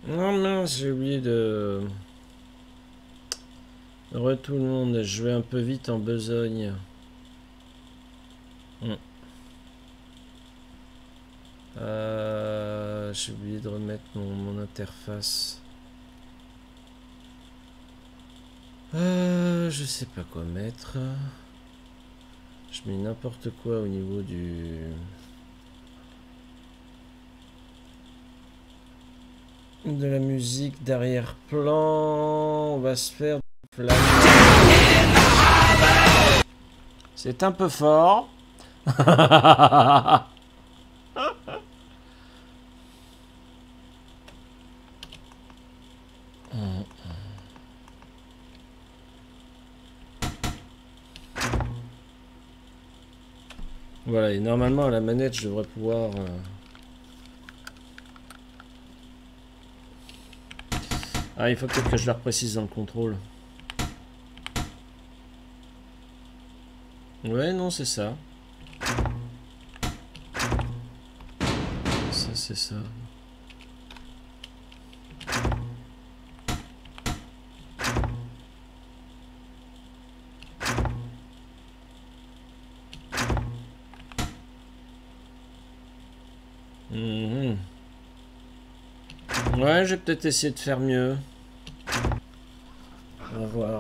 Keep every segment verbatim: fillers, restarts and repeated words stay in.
Non mince, j'ai oublié de... Re tout le monde, je vais un peu vite en besogne. Hmm. Euh, j'ai oublié de remettre mon, mon interface. Euh, je sais pas quoi mettre. Je mets n'importe quoi au niveau du... de la musique d'arrière-plan. On va se faire du flash. C'est un peu fort. Voilà, et normalement à la manette je devrais pouvoir... Euh... Ah, il faut peut-être que je la reprécise dans le contrôle. Ouais, non, c'est ça. Ça, c'est ça. Mmh. Ouais, j'ai peut-être essayé de faire mieux. On va voir.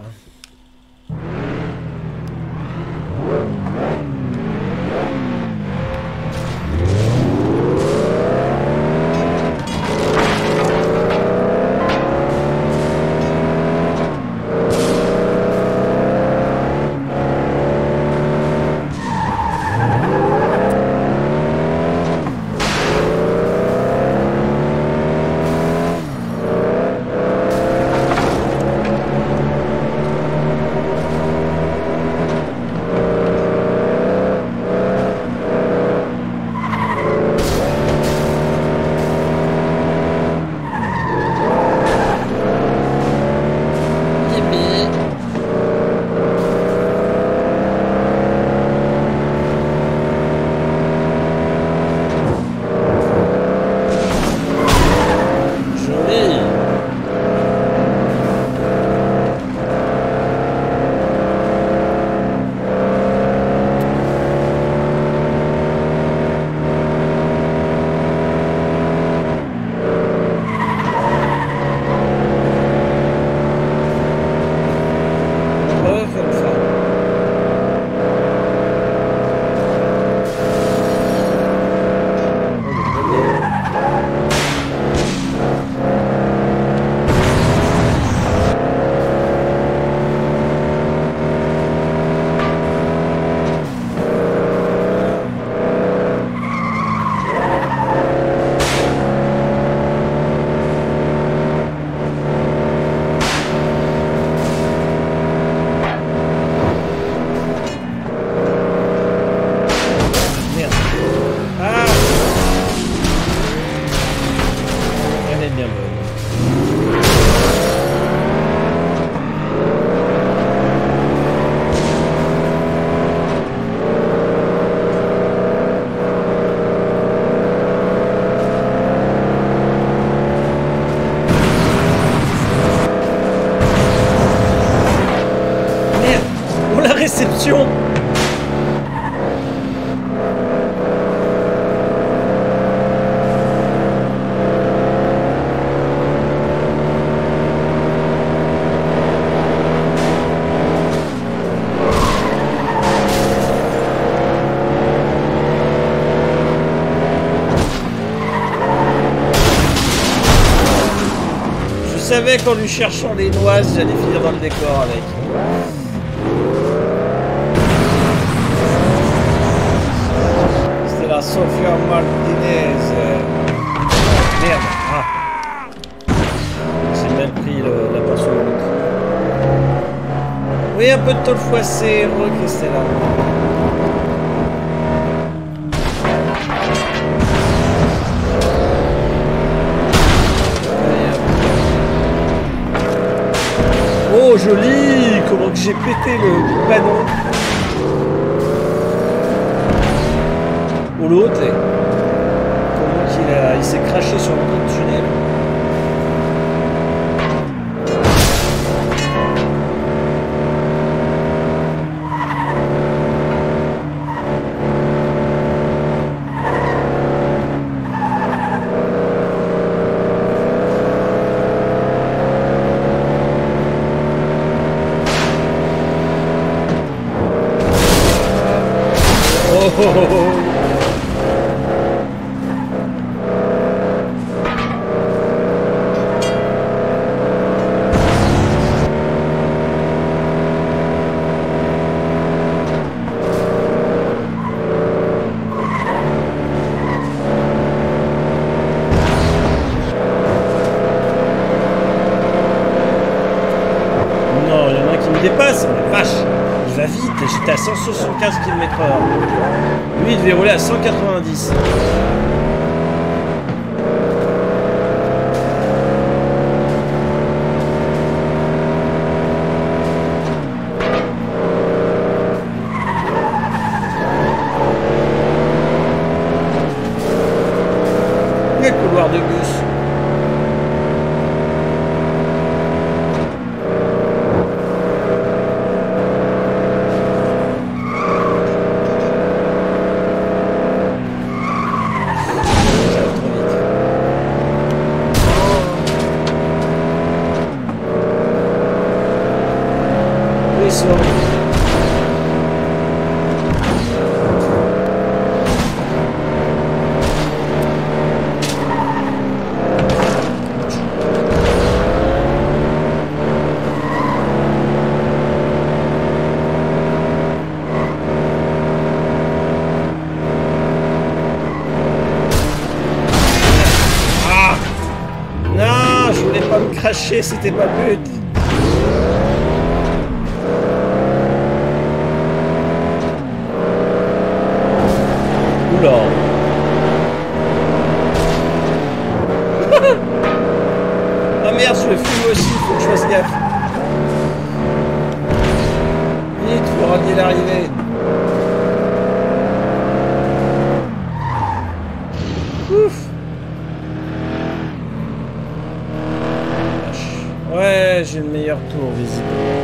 Réception. Je savais qu'en lui cherchant les noises, j'allais finir dans le décor avec. La Sofia Martinez. Merde. Ah. J'ai mal pris le, la portion de l'autre. Oui, un peu de tôle froissée. Re-Christella. Oh, joli. Comment que j'ai pété le panneau. L'autre, comment qu'il a, il s'est craché sur l'entrée de tunnel. oh, oh, oh. Dépasse, mais vache, il va vite, j'étais à cent soixante-quinze kilomètres heure. Lui, il devait rouler à cent quatre-vingt-dix. Le couloir de bus. Cracher, c'était pas le but. Oula. Ah merde, je le fume aussi, faut que je fasse gaffe. Vite, faut ramener l'arrivée. Ouf. Ouais, j'ai le meilleur tour, visiblement.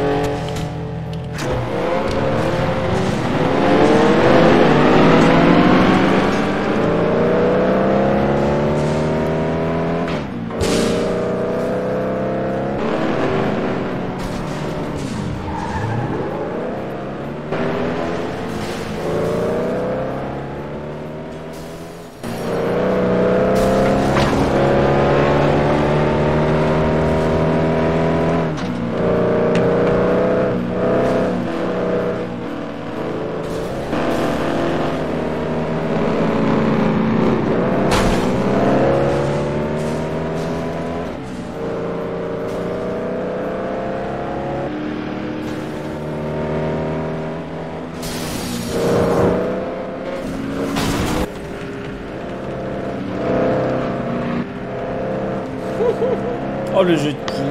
Oh, le jeu de tir.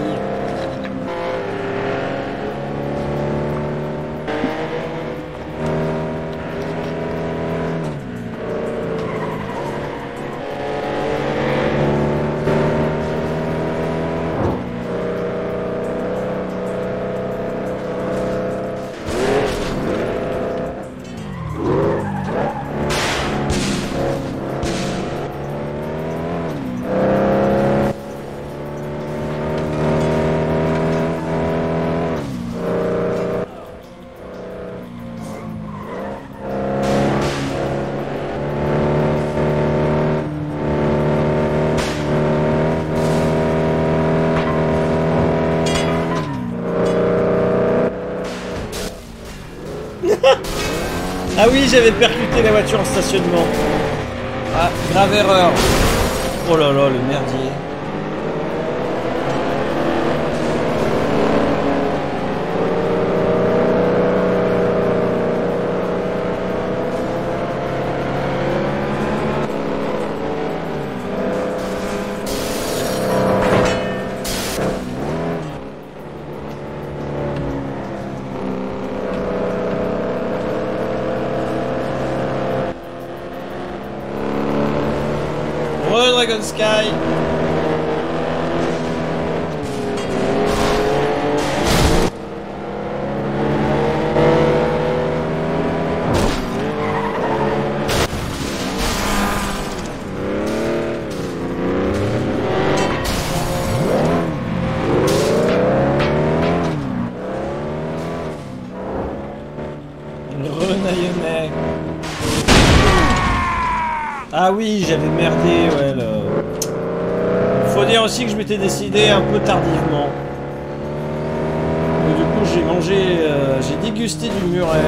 Ah oui, j'avais percuté la voiture en stationnement. Ah, grave erreur. Oh là là, le merdier. Dragon Sky. Renaillonnais. Ah oui, j'avais merdé, ouais. Le... Faut dire aussi que je m'étais décidé un peu tardivement. Donc, du coup, j'ai mangé, euh, j'ai dégusté du muret.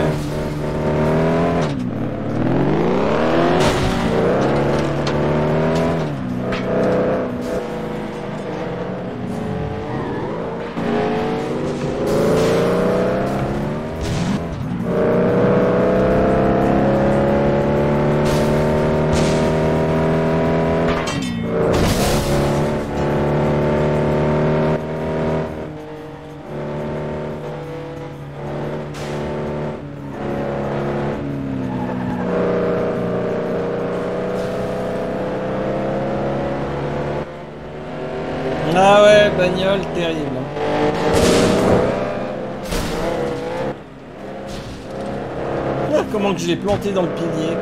Ah ouais, bagnole terrible. Ah, comment que je l'ai planté dans le pilier.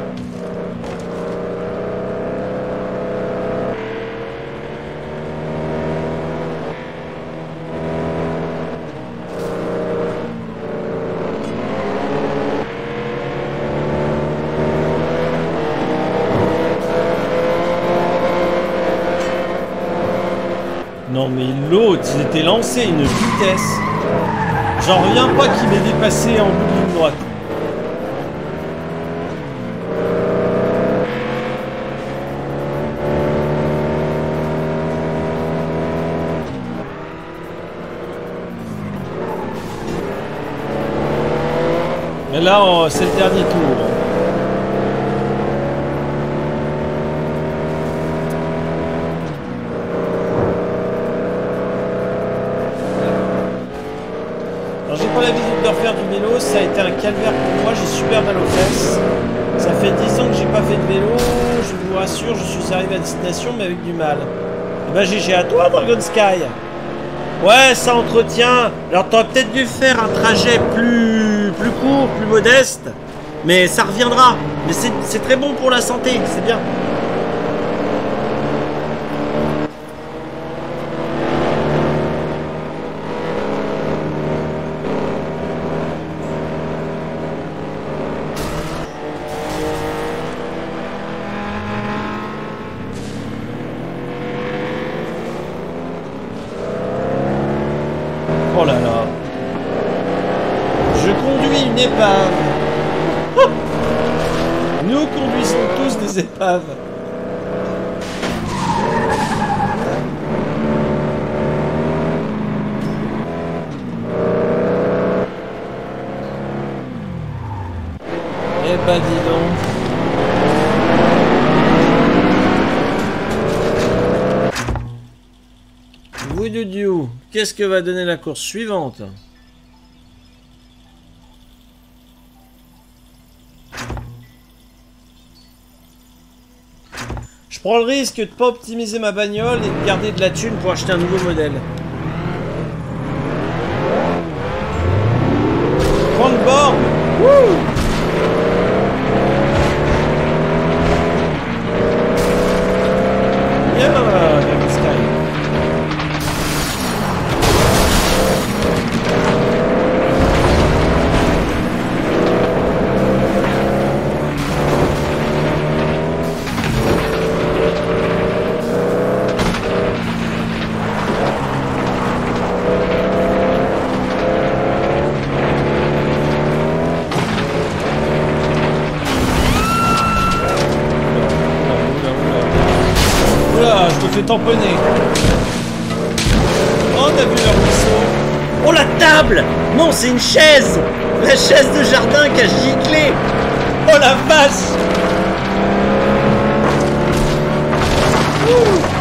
Non mais l'autre, il était lancé une vitesse. J'en reviens pas qu'il m'ait dépassé en bout de ligne droite. Mais là, c'est le dernier tour. L'habitude de refaire du vélo, ça a été un calvaire pour moi, j'ai super mal aux fesses. Ça fait dix ans que j'ai pas fait de vélo, je vous rassure, je suis arrivé à destination mais avec du mal. Et bah G G à toi Dragon Sky. Ouais, ça entretient. Alors t'aurais peut-être dû faire un trajet plus, plus court, plus modeste, mais ça reviendra. Mais c'est très bon pour la santé, c'est bien. Oh là là. Je conduis une épave. Oh, nous conduisons tous des épaves. Eh ben dis donc. Woudoudou, qu'est-ce que va donner la course suivante? Je prends le risque de pas optimiser ma bagnole et de garder de la thune pour acheter un nouveau modèle. Prends le bord. Wouh! Bien, Dragon Sky. Tamponné. Oh, on a vu leur ruisseau. Oh, la table. Non, c'est une chaise. La chaise de jardin qui a giclé. Oh, la vache. Ouh.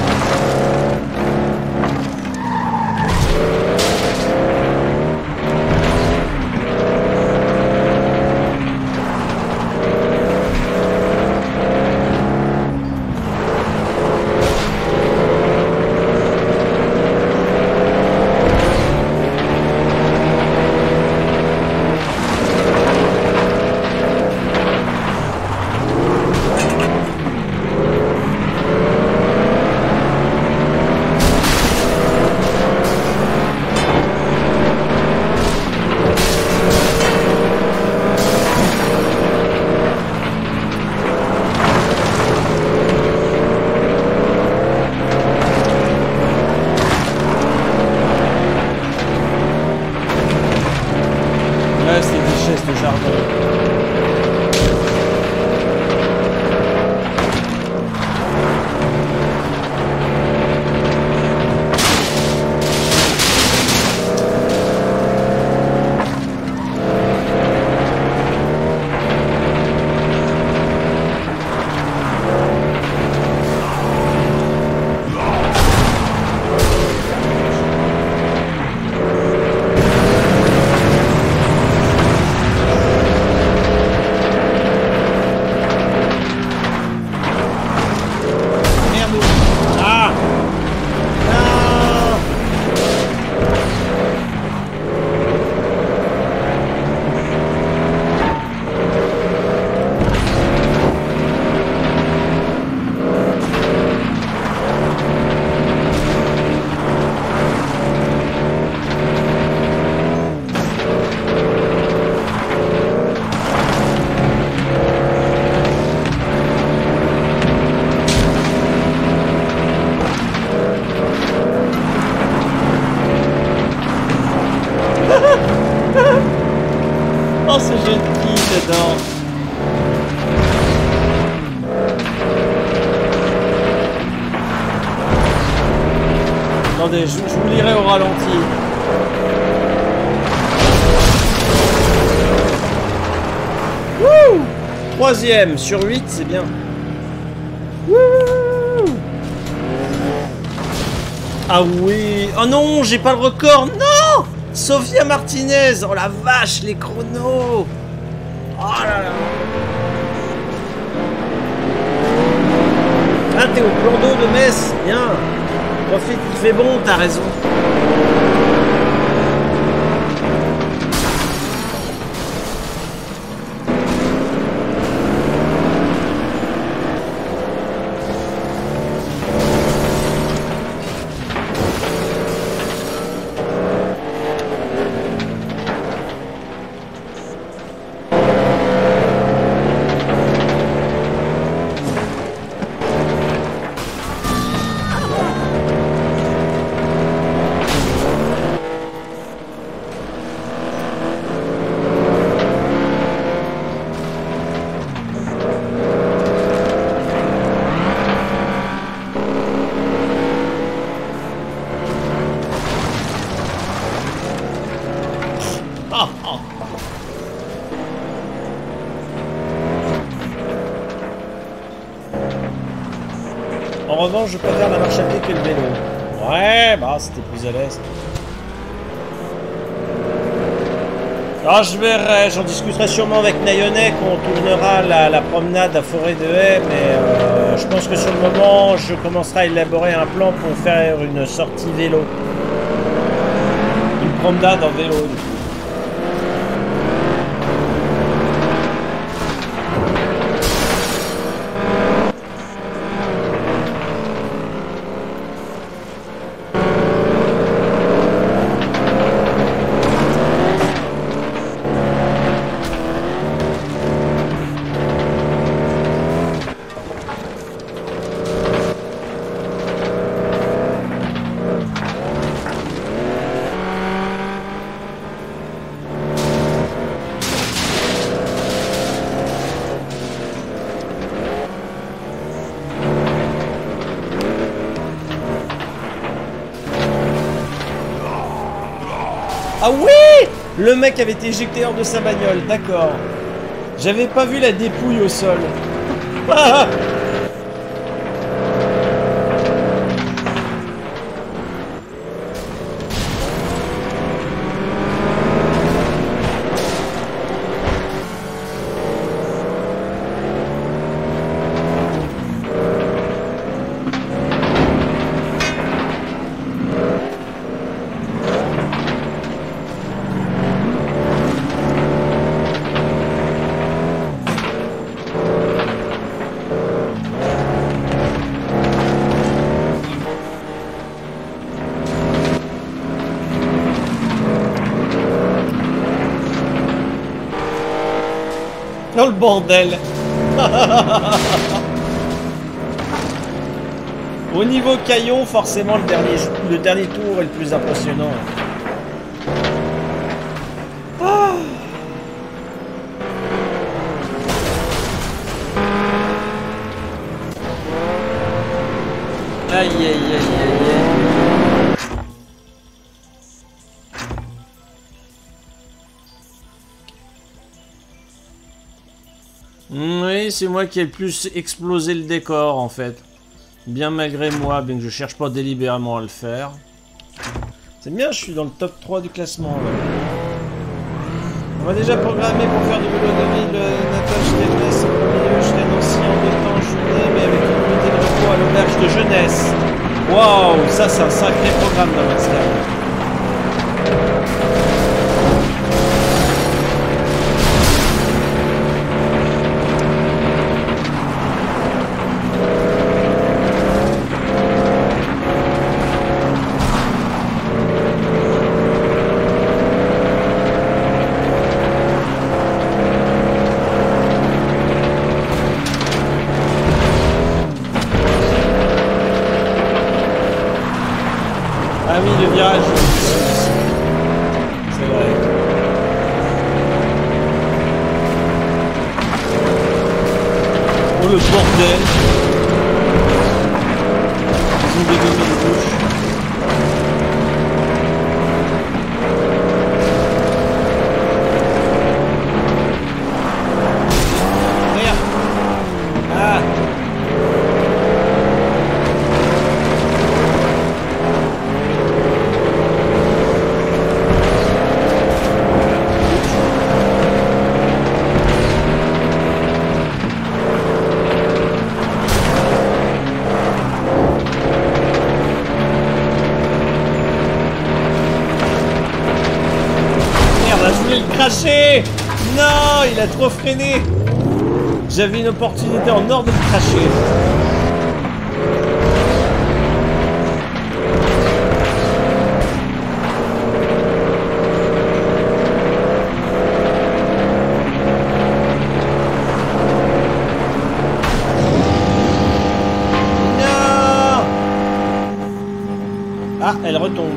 Attendez, je, je vous lirai au ralenti. Wouh! Troisième sur huit, c'est bien. Wouh! Ah oui. Oh non, j'ai pas le record. Non! Sofia Martinez. Oh la vache, les chronos. Oh là là. Ah, t'es au plan d'eau de Metz. Bien. Profite, il fait bon, t'as raison. En revanche, je préfère la marche à pied que le vélo. Ouais, bah c'était plus à l'aise. Alors je verrai, j'en discuterai sûrement avec Nayonek, on tournera la, la promenade à Forêt de Haye, mais euh, je pense que sur le moment, je commencerai à élaborer un plan pour faire une sortie vélo. Une promenade en vélo. Du coup. Ah oui! Le mec avait été éjecté hors de sa bagnole, d'accord. J'avais pas vu la dépouille au sol. Ah! Oh le bordel. Au niveau caillon, forcément le dernier, le dernier tour est le plus impressionnant. Ah. Aïe aïe aïe aïe aïe. Oui, c'est moi qui ai le plus explosé le décor en fait. Bien malgré moi, bien que je cherche pas délibérément à le faire. C'est bien, je suis dans le top trois du classement. Là. On va déjà programmer pour faire du vélo de ville. Natal, je t'ai jeunesse au milieu, je t'ai Nancy en deux temps journée, mais avec une unité de repos à l'auberge de jeunesse. Waouh, ça c'est un sacré programme dans Mascal. Ah oui, le virage. C'est vrai. Oh le bordel. Ils ont dégommé les bouches. il a trop freiné. J'avais une opportunité en or de le cracher. Non. Ah, elle retombe.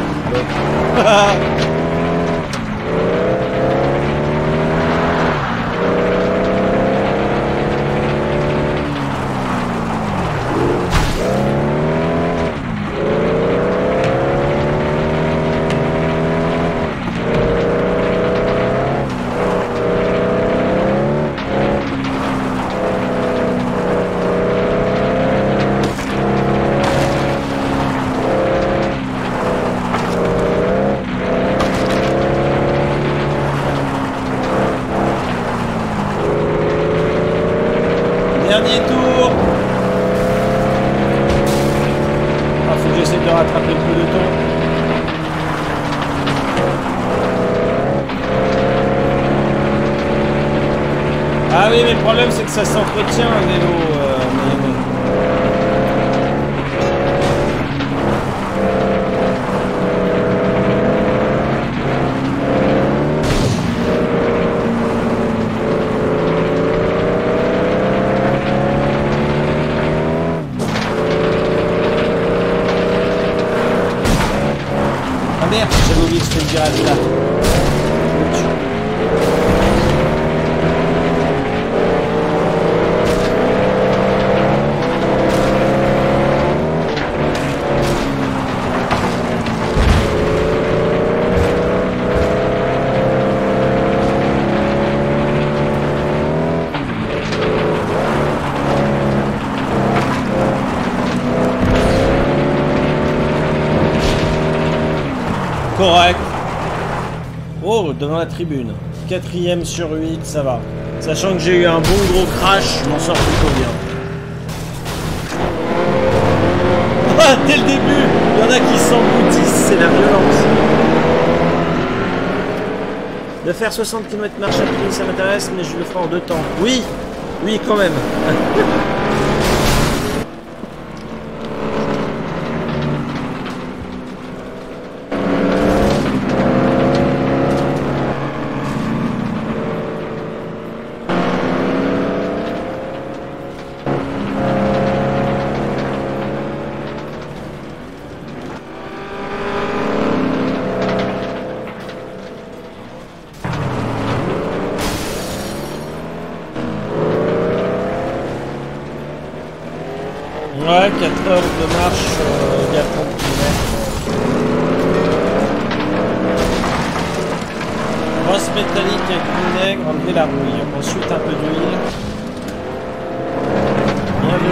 Dernier tour. Ah, faut que j'essaie de rattraper le peloton. Ah oui, mais le problème c'est que ça s'entretient un vélo. Euh, mais, mais... Merde, j'avais oublié que c'était le virage là. Correct. Oh, devant la tribune. Quatrième sur huit, ça va. Sachant que j'ai eu un bon gros crash, je m'en sors plutôt bien. Ah, dès le début, il y en a qui s'emboutissent, c'est la violence. De faire soixante kilomètres marche à pied, ça m'intéresse, mais je le ferai en deux temps. Oui, oui, quand même. Ouais, quatre heures de marche, euh, il y a trente kilomètres. Brosse métallique avec vinaigre, enlever la rouille. Ensuite un peu d'huile. Bien vu.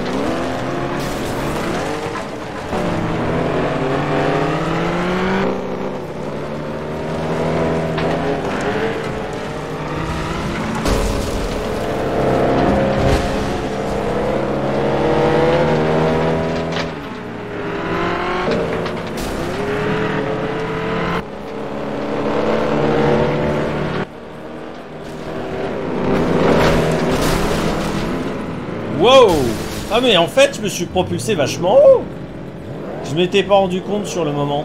Wow! Ah mais en fait je me suis propulsé vachement haut. Je m'étais pas rendu compte sur le moment.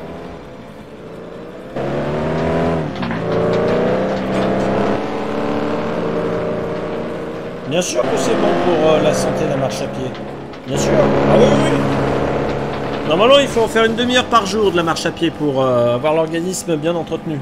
Bien sûr que c'est bon pour euh, la santé de la marche à pied. Bien sûr. Ah oui, oui, oui. Normalement il faut en faire une demi-heure par jour de la marche à pied pour euh, avoir l'organisme bien entretenu.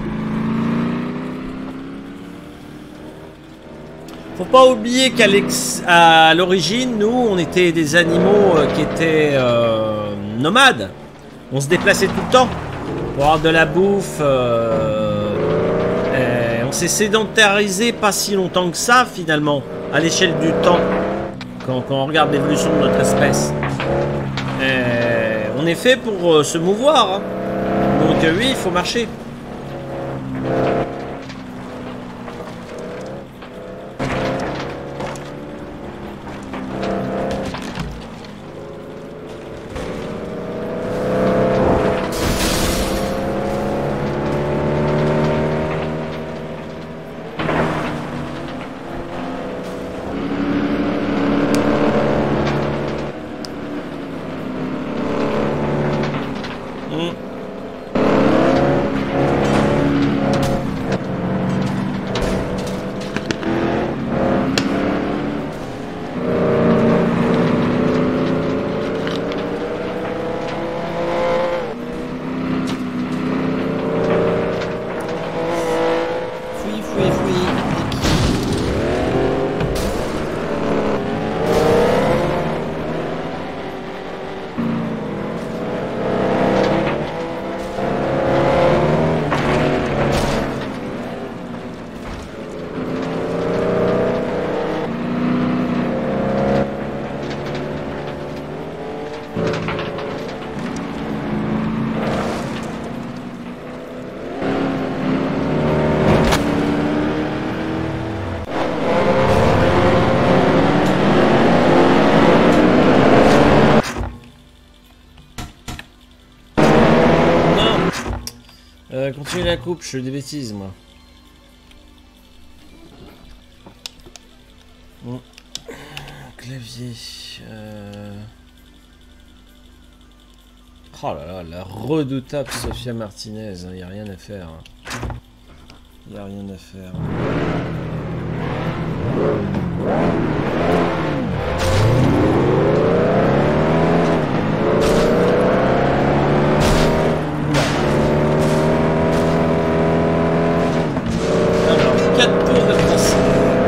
Faut pas oublier qu'à l'origine, nous, on était des animaux euh, qui étaient euh, nomades. On se déplaçait tout le temps pour avoir de la bouffe. Euh, on s'est sédentarisé pas si longtemps que ça, finalement, à l'échelle du temps, quand, quand on regarde l'évolution de notre espèce. Et on est fait pour euh, se mouvoir. Hein. Donc euh, oui, il faut marcher. Euh, continue la coupe, je fais des bêtises moi. Bon. Clavier. Euh... Oh là là, la redoutable Sofia Martinez, il hein, n'y a rien à faire. Il n'y a rien à faire. Alors, quatre tours de tracé.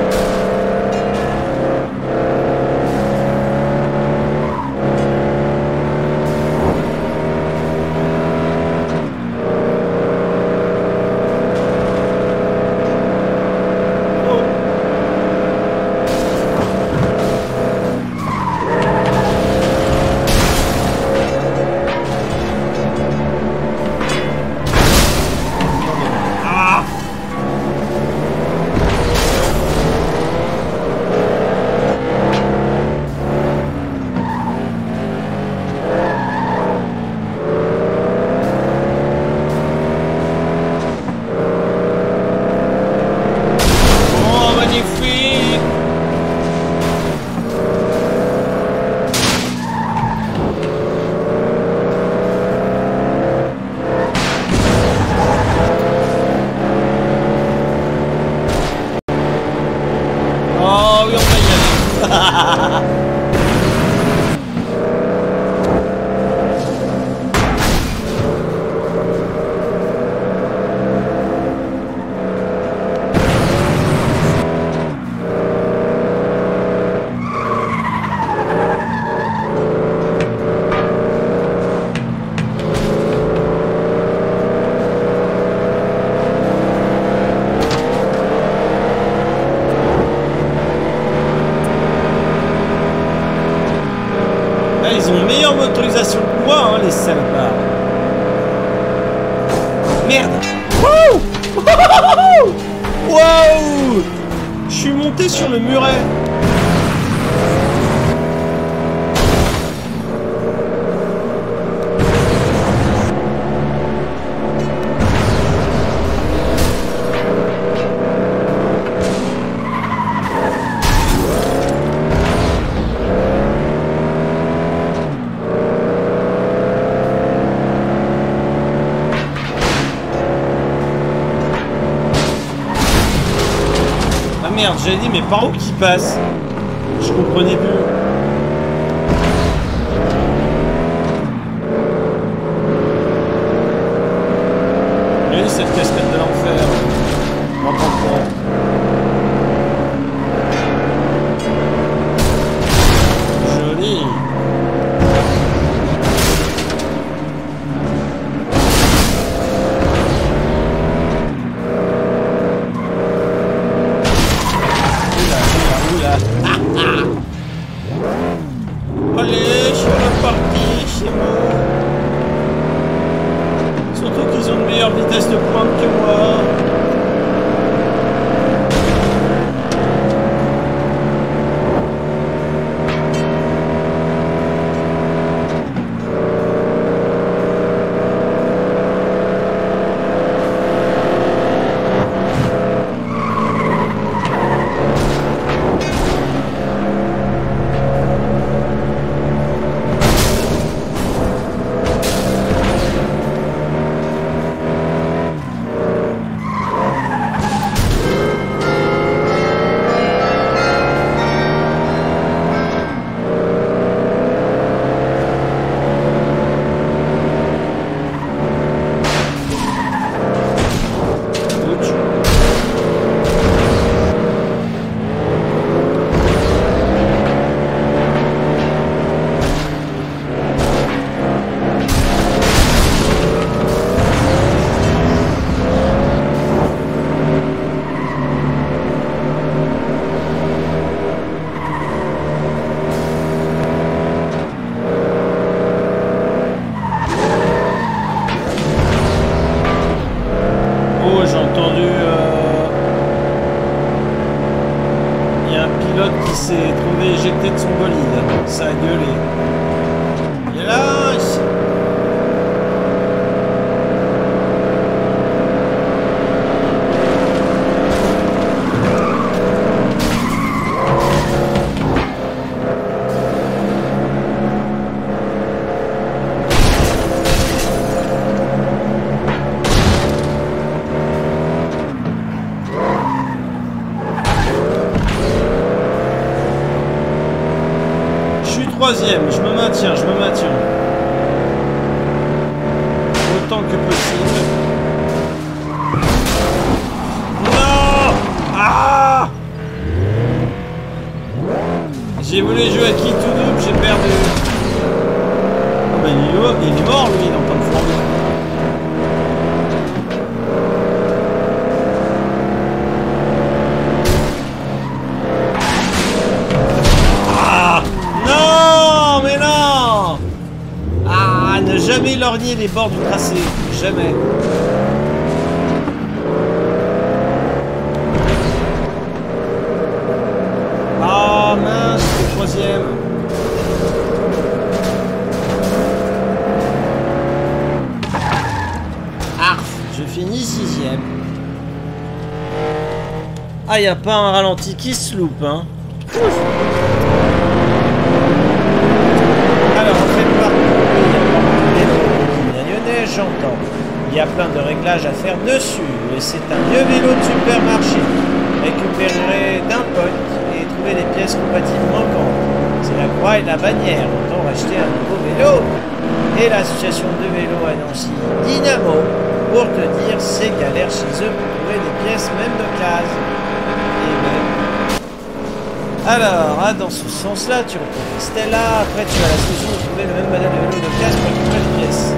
Motorisation que moi, hein, les salopards. Merde. Wouh. Waouh. Je suis monté sur le muret. Merde, j'avais dit, mais par où qu'il passe? Je comprenais plus. Regardez cette cascade de l'enfer. On va prendre. Joli. troisième, je me maintiens, je me maintiens. Autant que possible. Non! Ah! J'ai voulu jouer à qui tout double, j'ai perdu. Oh ben il est mort, il est mort lui, il est en train de flamber. Ah! Non! Mais non! Ah! Ne jamais lorgner les bords du tracé. Jamais. Ah mince, le troisième. Arf, je finis sixième. Ah, y a pas un ralenti qui se loupe, hein. Alors, on fait le parcours. Il y a neige, j'entends. Il y a plein de réglages à faire dessus. Et c'est un vieux vélo de supermarché. Récupérer d'un pote et trouver les pièces compatibles manquantes. C'est la croix et la bannière. Autant racheter un nouveau vélo. Et l'association de vélo à Nancy, Dynamo, pour te dire, c'est galère chez eux pour trouver des pièces même d'occasion. Et même. Alors, ah, dans ce sens-là, tu retrouves Stella. Après, tu as la solution de trouver le même modèle de vélo d'occasion pour récupérer les pièces.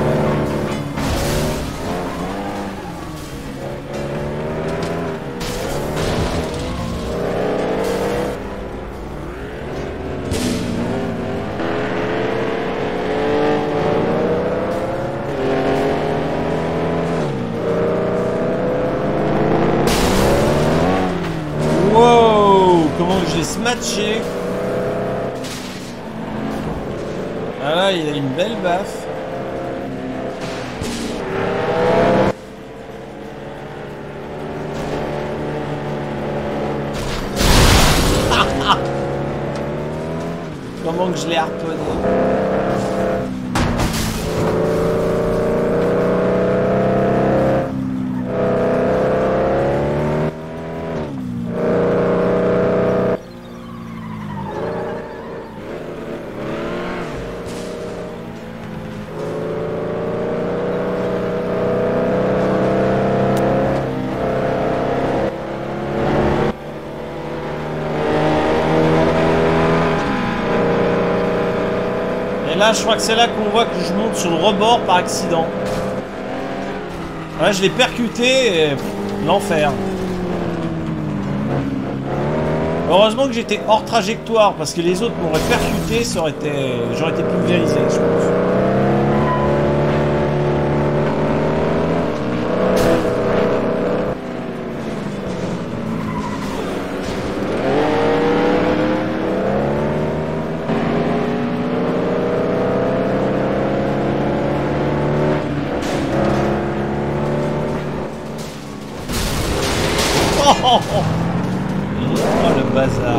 Matché. Ah là, il a une belle baffe. Comment que je l'ai harponné. Là, je crois que c'est là qu'on voit que je monte sur le rebord par accident. Ouais, je l'ai percuté et l'enfer. Heureusement que j'étais hors trajectoire parce que les autres m'auraient percuté, ça aurait été, j'aurais été pulvérisé, je pense. Oh, le bazar.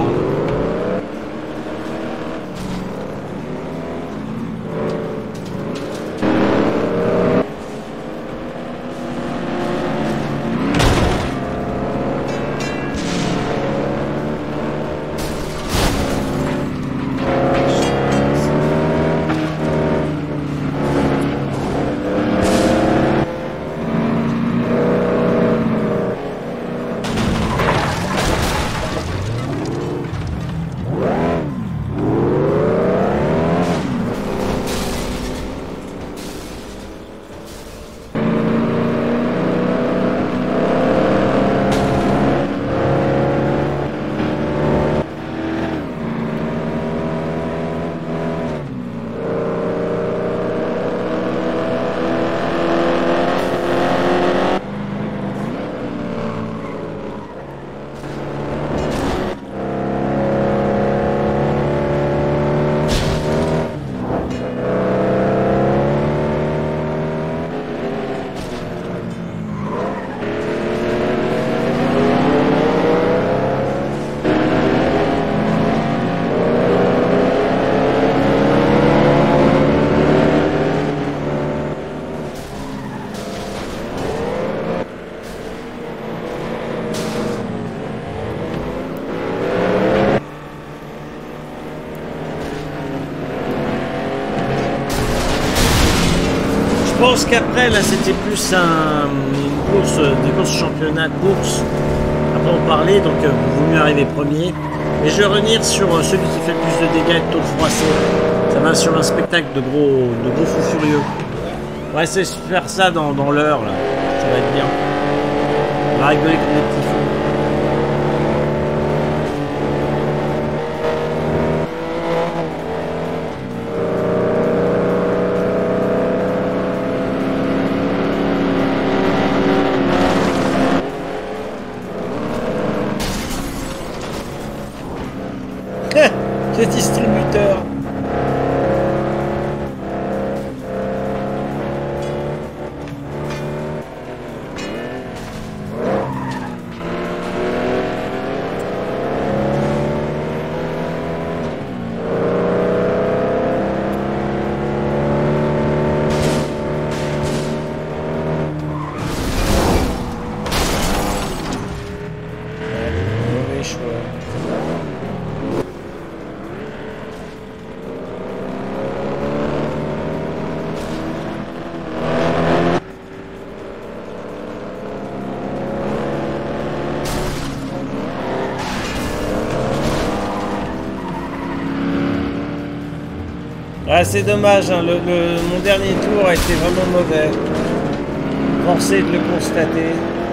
pense qu'après, là, c'était plus un, une course, des courses championnat course. Après, on parlait, donc euh, il vaut mieux arriver premier. Et je vais revenir sur euh, celui qui fait le plus de dégâts de taux de froissé. Ça va sur un spectacle de gros, de gros fous furieux. On va essayer de faire ça dans, dans l'heure, là. Ça va être bien. On va rigoler comme des petits fous. Le distributeur. Mauvais choix. Ah, c'est dommage, hein, le, le- mon dernier tour a été vraiment mauvais. Forcé de le constater.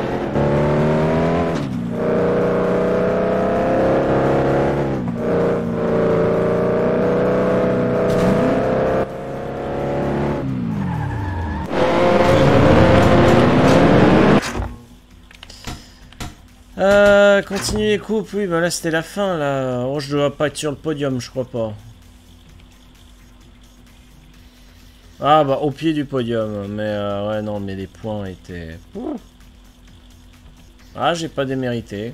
Euh, continuer les coupes, oui, bah là c'était la fin là. Oh, je dois pas être sur le podium, je crois pas. Ah bah au pied du podium, mais euh, ouais non mais les points étaient... Ouh. Ah j'ai pas démérité.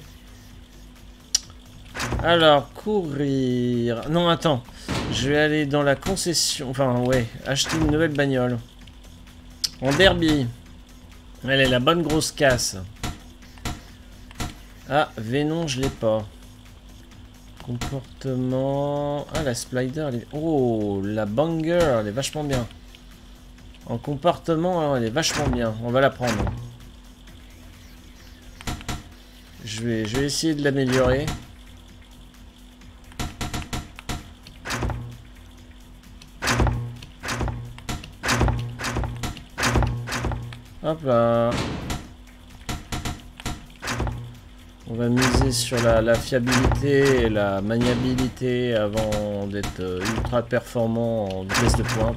Alors courir... Non attends, je vais aller dans la concession, enfin ouais, acheter une nouvelle bagnole. En derby. Elle est la bonne grosse casse. Ah Venom je l'ai pas. Comportement... Ah la Splider elle est... Oh la Banger elle est vachement bien. En comportement, alors, elle est vachement bien. On va la prendre. Je vais, je vais essayer de l'améliorer. Hop là. On va miser sur la, la fiabilité et la maniabilité avant d'être euh, ultra performant en vitesse de pointe.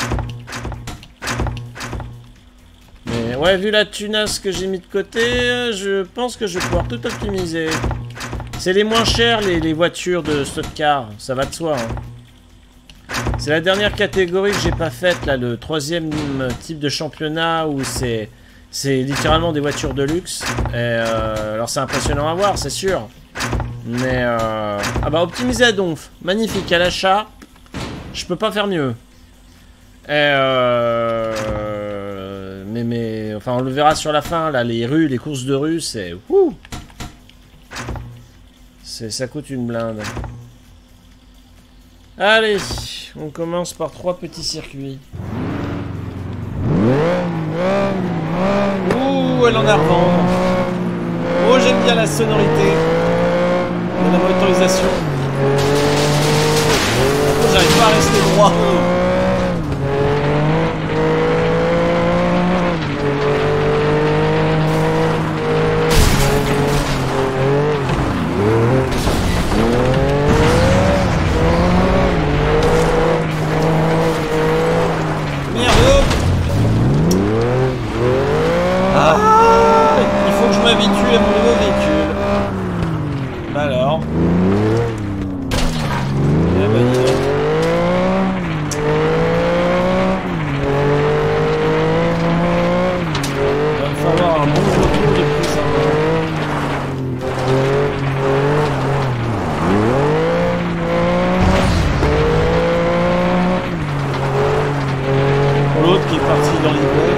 Mais ouais, vu la tunasse que j'ai mis de côté, je pense que je vais pouvoir tout optimiser. C'est les moins chers, les, les voitures de stock car, ça va de soi. Hein. C'est la dernière catégorie que j'ai pas faite, là, le troisième type de championnat où c'est c'est littéralement des voitures de luxe. Et euh, alors c'est impressionnant à voir, c'est sûr. Mais euh... ah bah optimiser à donf, magnifique à l'achat. Je peux pas faire mieux. Et euh... Mais, mais, enfin, on le verra sur la fin, là, les rues, les courses de rue, c'est... Ouh, c'est, ça coûte une blinde. Allez, on commence par trois petits circuits. Ouh, elle en a revend. Oh, j'aime bien la sonorité de la motorisation. Oh, j'arrive pas à rester droit. M'habituer à mon nouveau véhicule. Bah alors. Eh ben, dis donc. Il va me falloir un bon retour de plus en pour l'autre qui est parti dans les bois.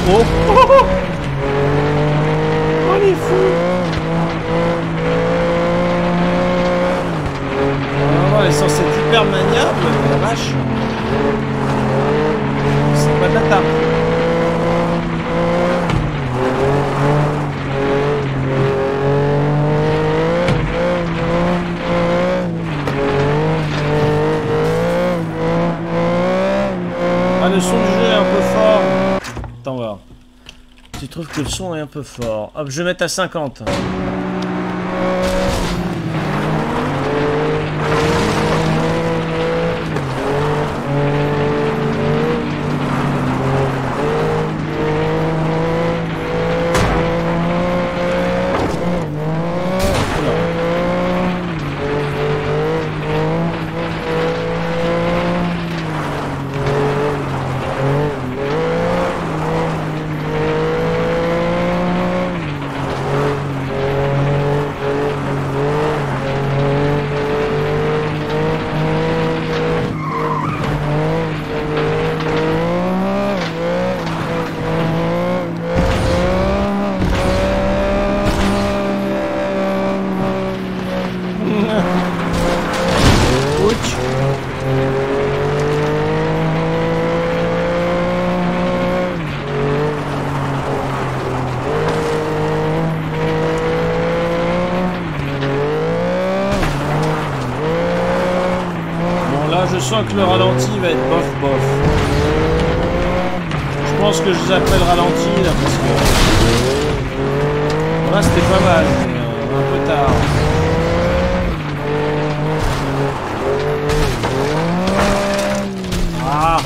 Oh, oh, oh, oh les fous. Oh, elle est censée être hyper maniable, mais la vache. C'est pas de la table. Ah, le son du jeu est un peu fort. Attends voir. Tu trouves que le son est un peu fort. Hop, je vais mettre à cinquante. Je sens que le ralenti va être bof bof. Je pense que je zappelle le ralenti là parce que là c'était pas mal, mais euh, un peu tard. Ah.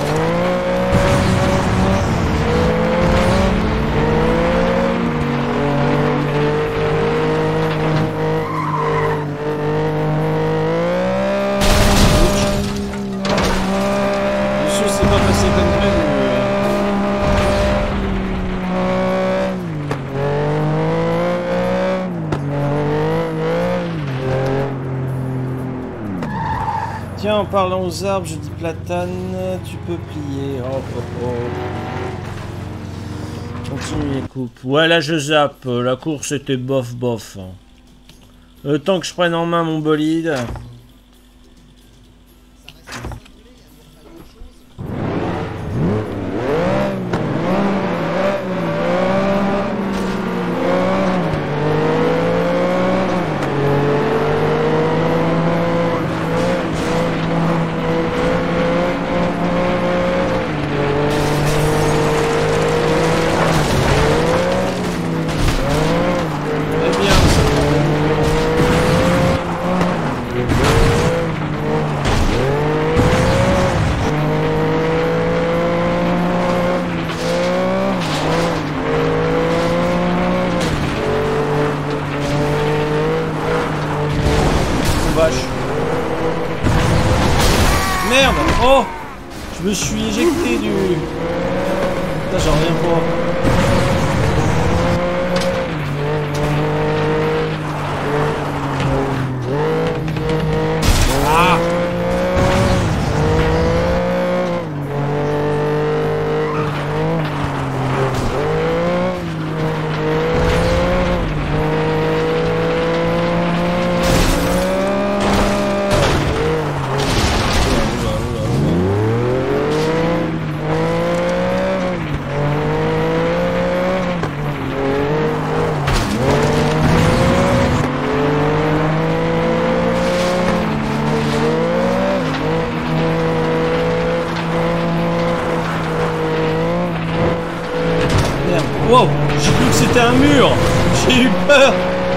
Tiens, en parlant aux arbres, je dis platane, tu peux plier. Oh, oh, oh. Continue les coupes. Ouais, là je zappe. La course était bof bof. Le temps que je prenne en main mon bolide. Merde! Oh! Je me suis éjecté du... Putain, j'en reviens pas. Ah! Wow, j'ai cru que c'était un mur. J'ai eu peur.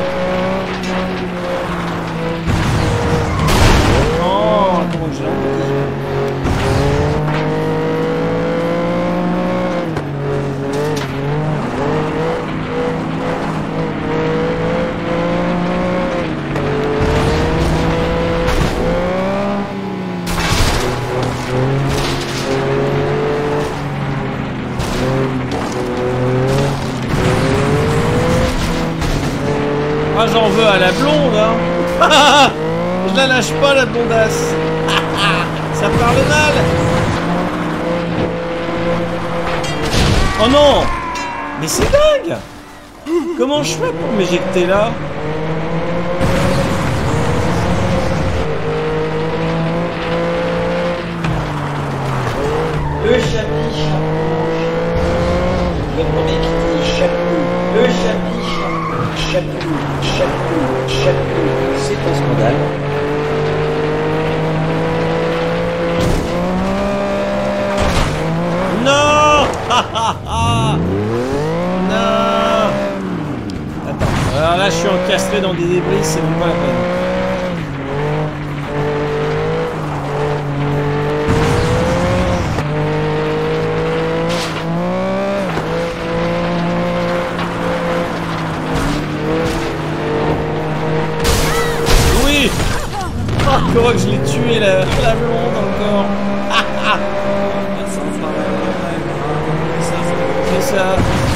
Oh, comment que j'ai envie. Ah, j'en veux à la blonde, hein. Je la lâche pas, la blondasse. Ça parle mal. Oh non. Mais c'est dingue! Comment je fais pour m'éjecter là? Le chapitre chapeau. Le premier qui dit chapeau. Le chapitre chapeau. Chapeau. Chapeau. C'est un scandale. Non! Ha ha ha! Non! Attends, alors là je suis encastré dans des débris, c'est même pas la peine. Oui! Oh, comment que je l'ai tué la, la blonde encore! Ah, ah. C'est ça.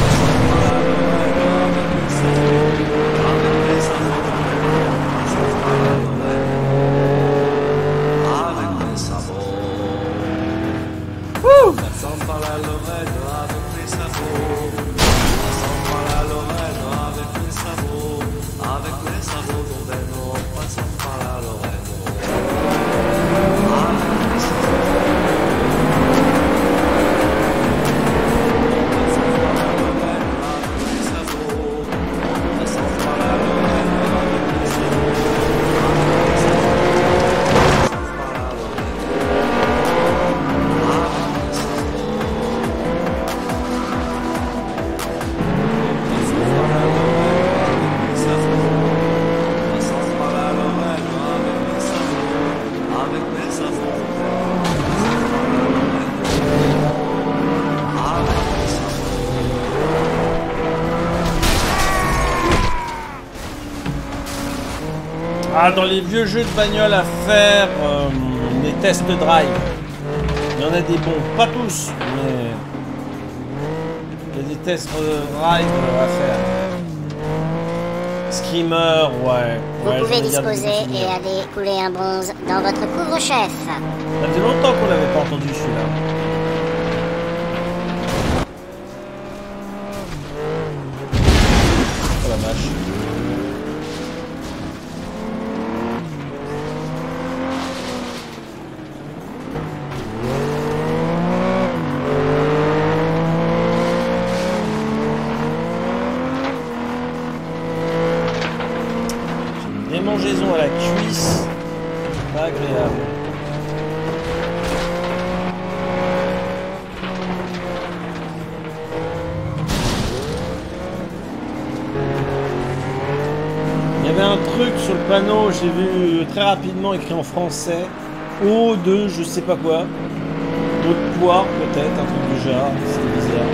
Wouh! Ah, dans les vieux jeux de bagnole à faire, euh, des tests drive. Il y en a des bons, pas tous, mais il y a des tests drive à faire. Screamer, ouais. Vous ouais, pouvez je regarde disposer beaucoup de et films. aller couler un bronze dans votre couvre-chef. Ça faisait longtemps qu'on l'avait pas entendu celui-là. Oh la vache. J'ai une démangeaison à la cuisse. Pas agréable. Il y avait un truc sur le panneau, j'ai vu très rapidement écrit en français. Eau de je sais pas quoi. Eau de poire peut-être, un truc du genre. C'est bizarre.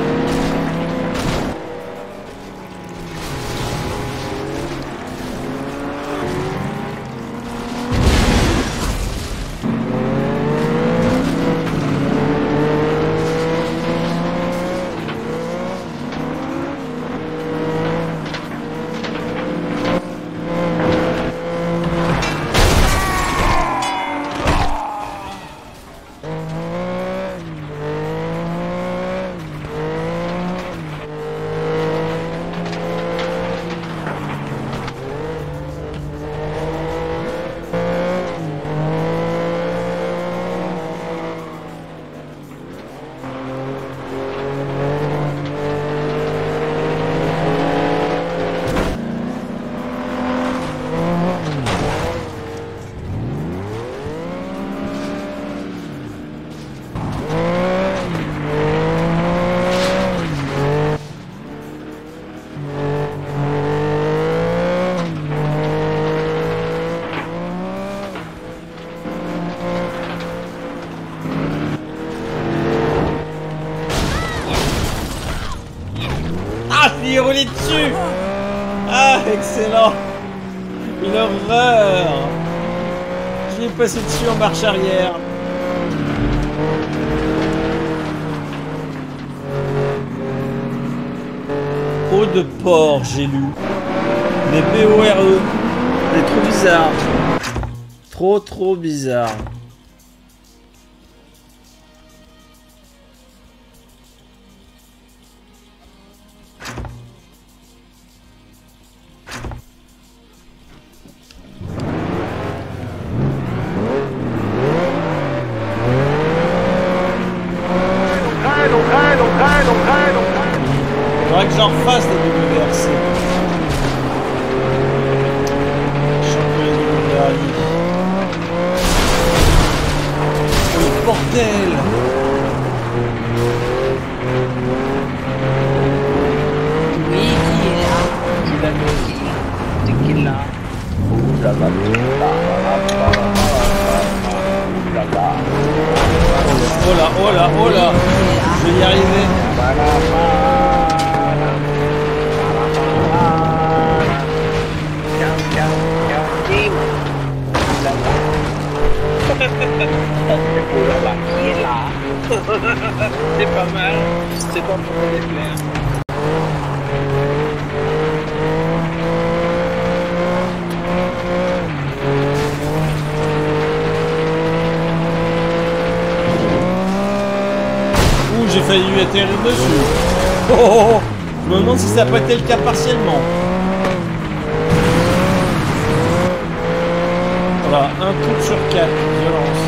Ah, je lui ai roulé dessus. Ah, excellent. Une horreur. Je lui ai passé dessus en marche arrière. Eau de porc, j'ai lu. Mais P O R E. C'est trop bizarre. Trop, trop bizarre. Faudrait que j'en refasse des W R C. Championnat du monde de rallye. Oh le bordel! Oui, qui est là? Il a bloqué. C'est qui là? Ouh là là, Oh là, oh là, oh là! Je vais y arriver. C'est pas mal, c'est pas pour les plaire. Ouh, j'ai failli lui atterrir dessus. Oh, oh, oh. Je me demande si ça n'a pas été le cas partiellement. Voilà, un tour sur quatre, violence.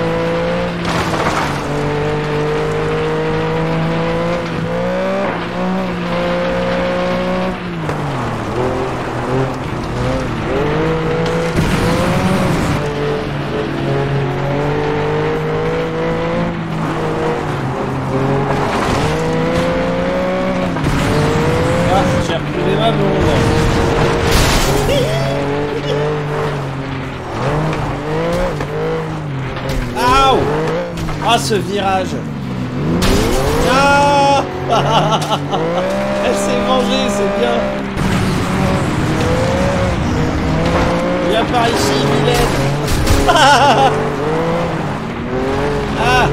Ah, j'ai reculé ma blonde. Ah, ce virage. Ah elle s'est vengée, c'est bien. Viens par ici, Villette. Ah, ah.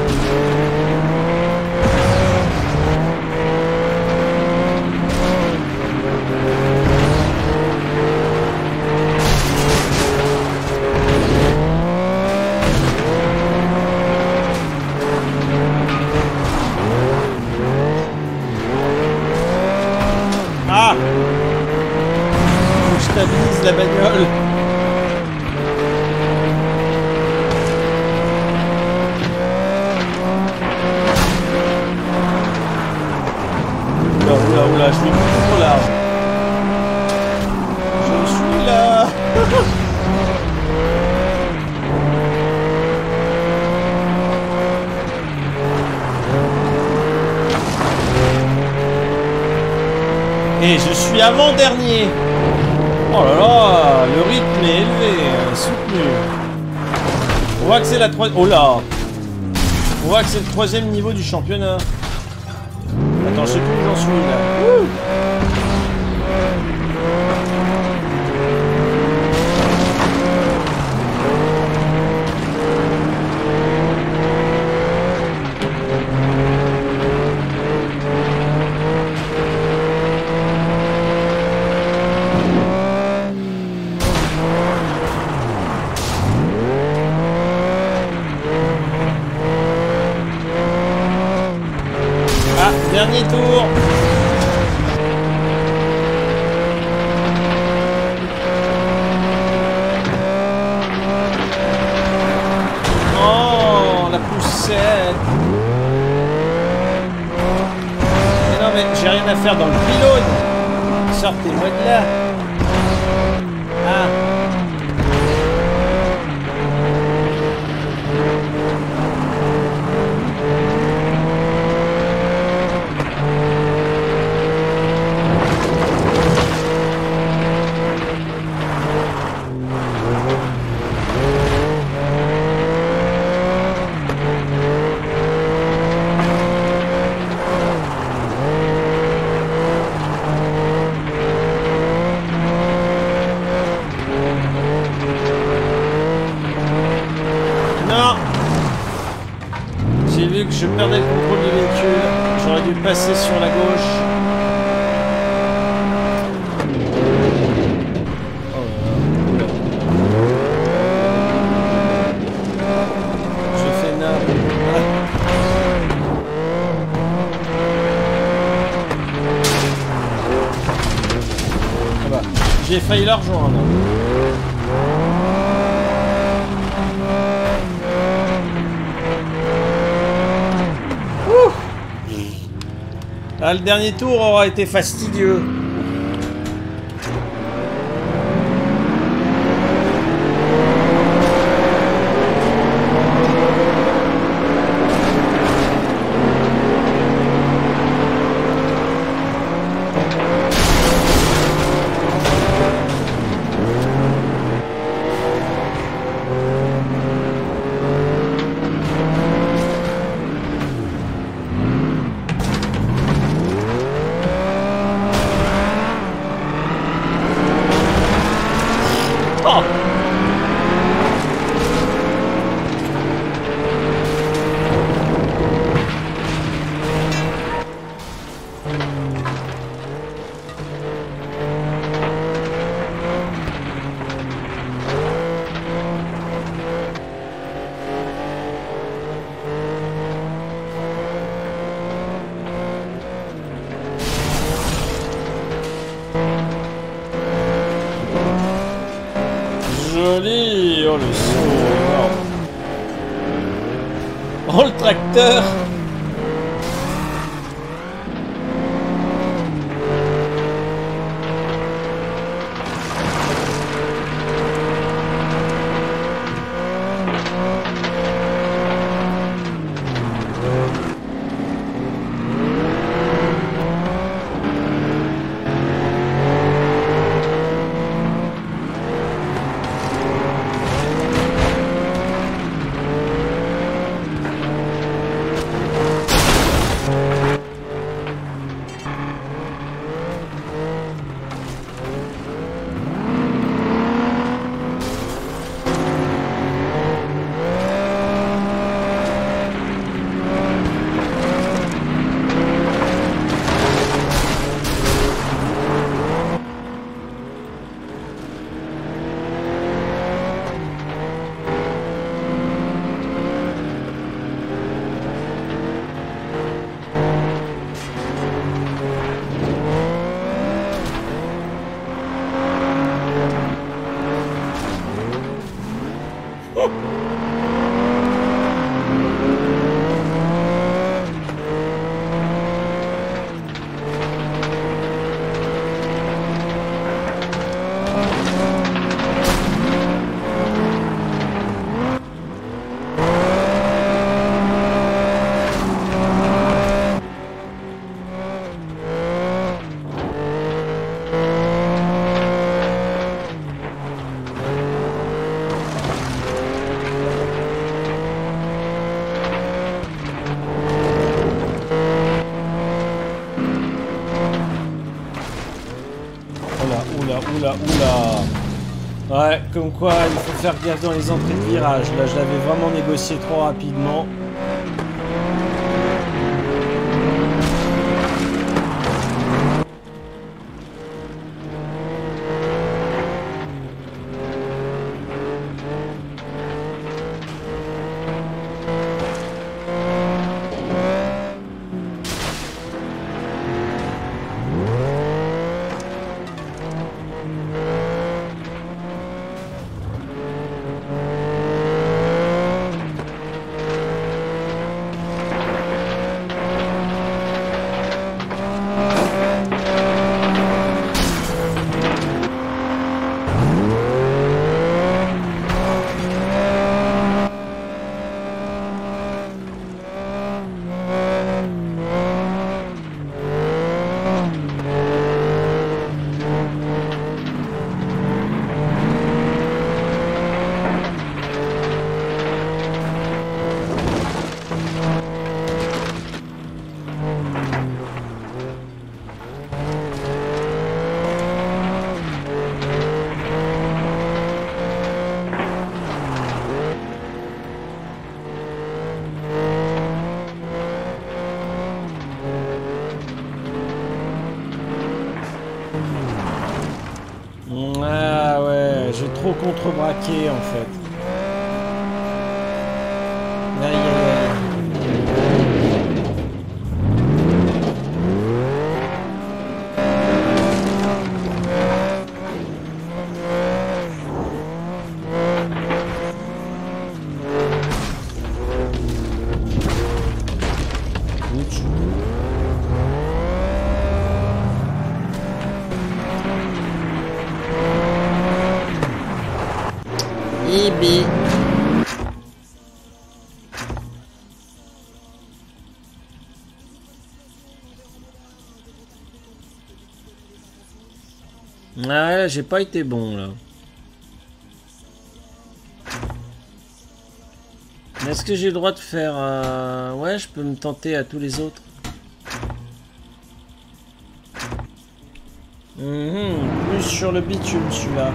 Ah, je stabilise la bagnole. Oula, oula, oula, je vais trop large. Je suis là. Et je suis avant-dernier. Oh là là, le rythme est élevé, soutenu. On voit que c'est la troisième... Oh là. On voit que c'est le troisième niveau du championnat. Attends, je sais plus où j'en suis là. Ouh. Dernier tour. Oh, la poussette. Mais non, mais j'ai rien à faire dans le pylône. Sortez-moi de là. Ah. Je perdais le contrôle du véhicule, j'aurais dû passer sur la gauche. Oh là là. J'ai fait nappe. Ah bah, j'ai failli la rejoindre. Ah, le dernier tour aura été fastidieux. Joli, oh le saut énorme. Oh le tracteur. Oula, oula. Ouais, comme quoi il faut faire gaffe dans les entrées de virage. Là, je l'avais vraiment négocié trop rapidement. Ah ouais, j'ai trop contrebraqué en fait. Aïe aïe aïe. Ouch. Ibi. Ah là, j'ai pas été bon là. Est-ce que j'ai le droit de faire... Euh... Ouais, je peux me tenter à tous les autres. Mmh, plus sur le bitume celui-là.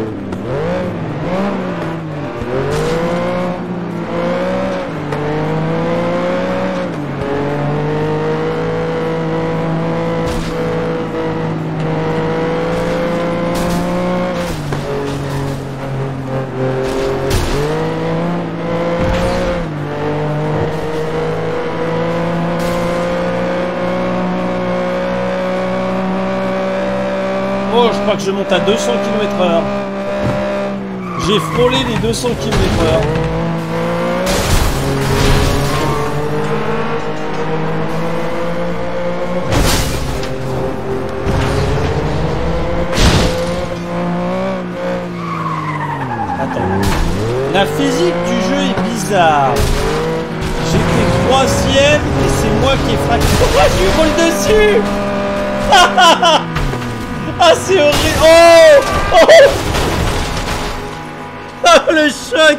Oh, je crois que je monte à deux cents kilomètres heure. J'ai frôlé les deux cents kilomètres heure. Attends. La physique du jeu est bizarre. J'étais troisième et c'est moi qui ai frappé. Pourquoi je lui roule dessus? Ah, c'est horrible! Oh! Oh! Ah, le choc!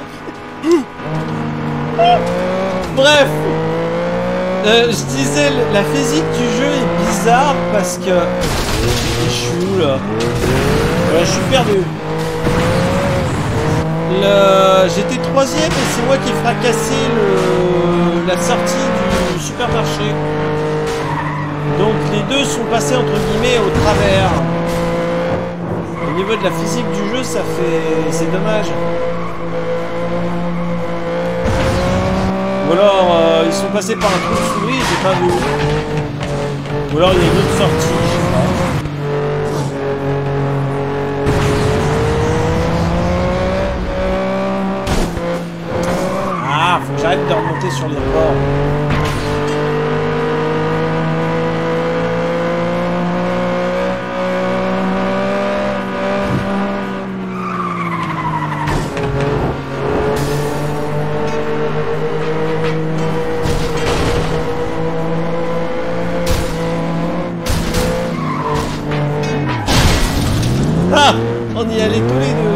Bref, euh, je disais, la physique du jeu est bizarre parce que... Je suis où là? Ouais, je suis perdu. Le... J'étais troisième et c'est moi qui ai fracassé le... la sortie du supermarché. Donc les deux sont passés entre guillemets au travers. Au niveau de la physique du jeu, ça fait... c'est dommage. Ou alors, euh, ils sont passés par un trou de souris, j'ai pas vu. Ou alors, il y a une autre sortie, je sais pas. Ah, faut que j'arrête de remonter sur les bords. Ah, on y allait tous les deux.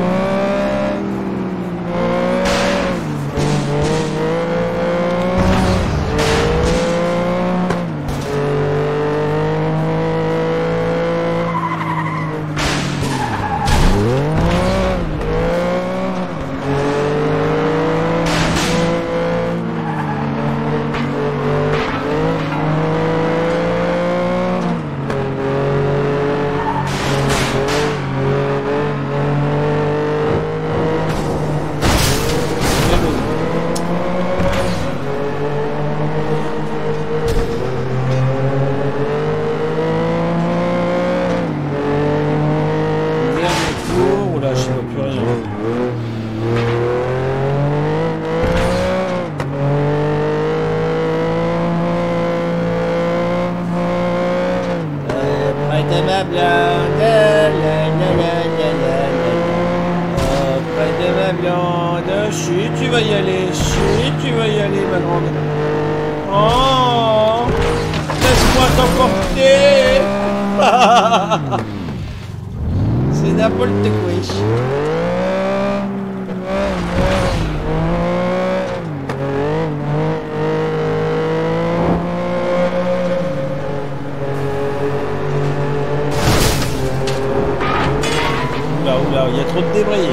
C'est n'importe quoi. Oula, oula, il y a trop de débrayés.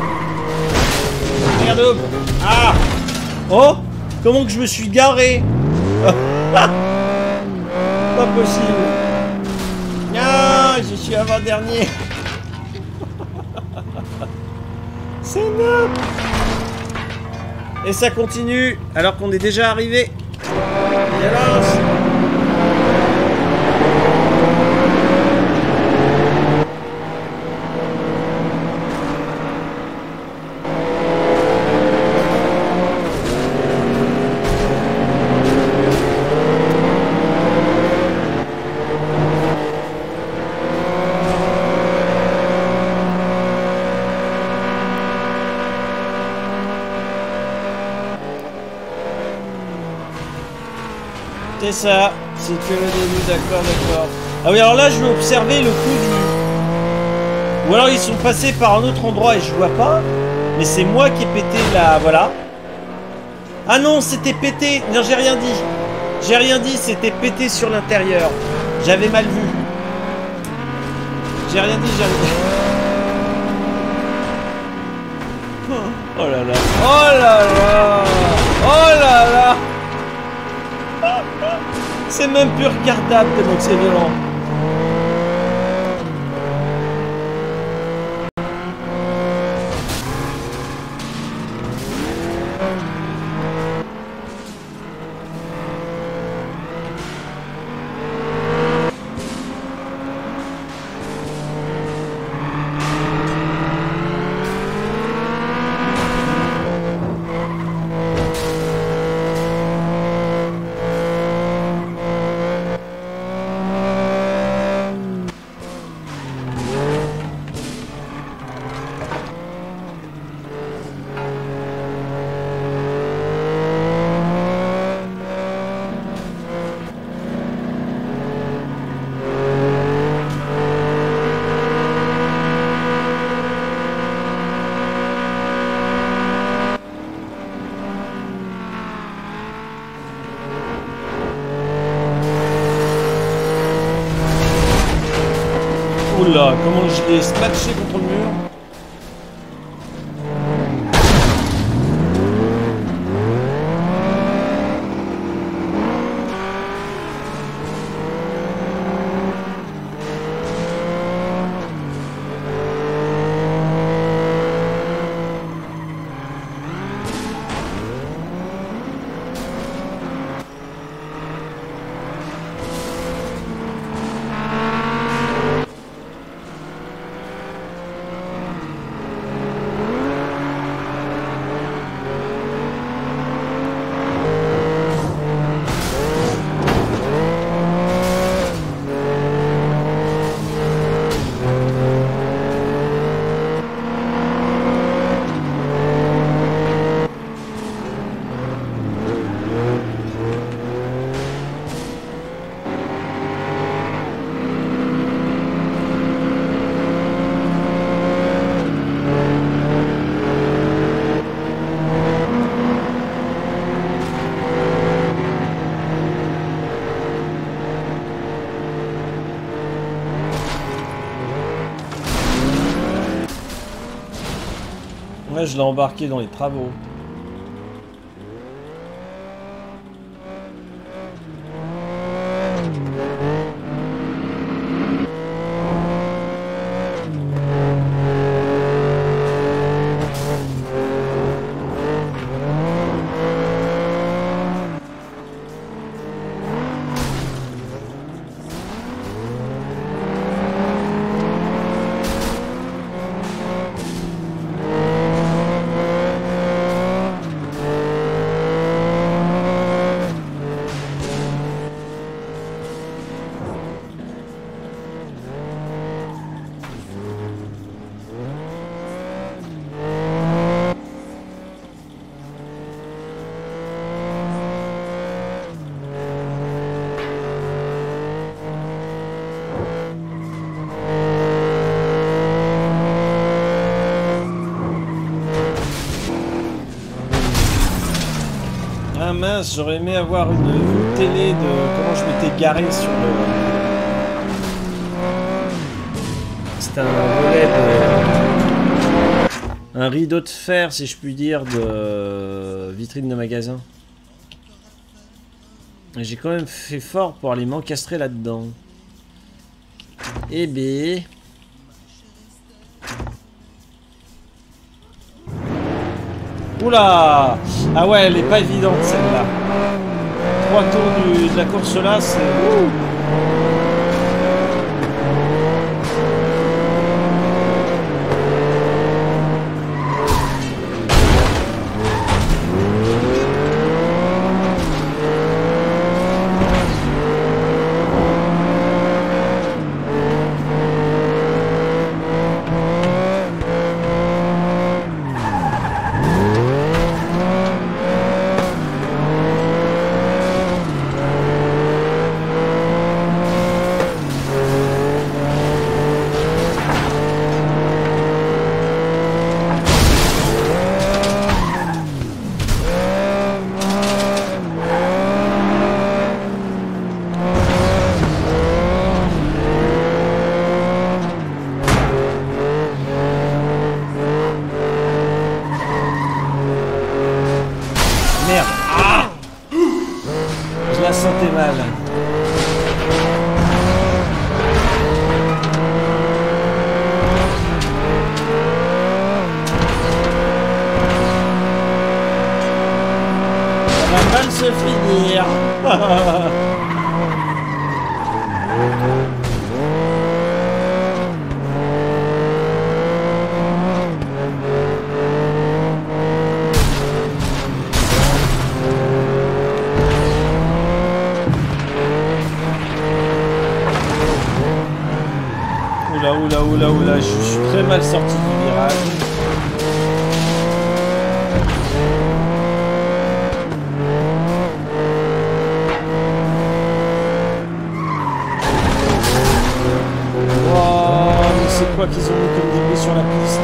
Ah! Oh! Comment que je me suis garé? Pas possible. Non, je suis avant-dernier. C'est nappe. Et ça continue alors qu'on est déjà arrivé. Violence. C'est ça, c'est que le début, d'accord, d'accord. Ah oui, alors là, je vais observer le coup du... Ou alors ils sont passés par un autre endroit et je vois pas. Mais c'est moi qui ai pété là, voilà. Ah non, c'était pété. Non, j'ai rien dit. J'ai rien dit, c'était pété sur l'intérieur. J'avais mal vu. J'ai rien dit, j'ai rien dit. Oh là là. Oh là là. Oh là là. C'est même plus regardable tellement que c'est violent. Oula, comment je l'ai smatché contre le mur. Ouais, je l'ai embarqué dans les travaux. Ah mince, j'aurais aimé avoir une vue télé de comment je m'étais garé sur le... C'était un volet de... Un rideau de fer, si je puis dire, de vitrine de magasin. J'ai quand même fait fort pour aller m'encastrer là-dedans. Eh bé. Oula! Ah ouais, elle est pas évidente celle-là. Trois tours du, de la course là, c'est... Ouh. Oula, oula, oula, je suis très mal sorti du virage. Oh, mais c'est quoi qu'ils ont mis comme débris sur la piste?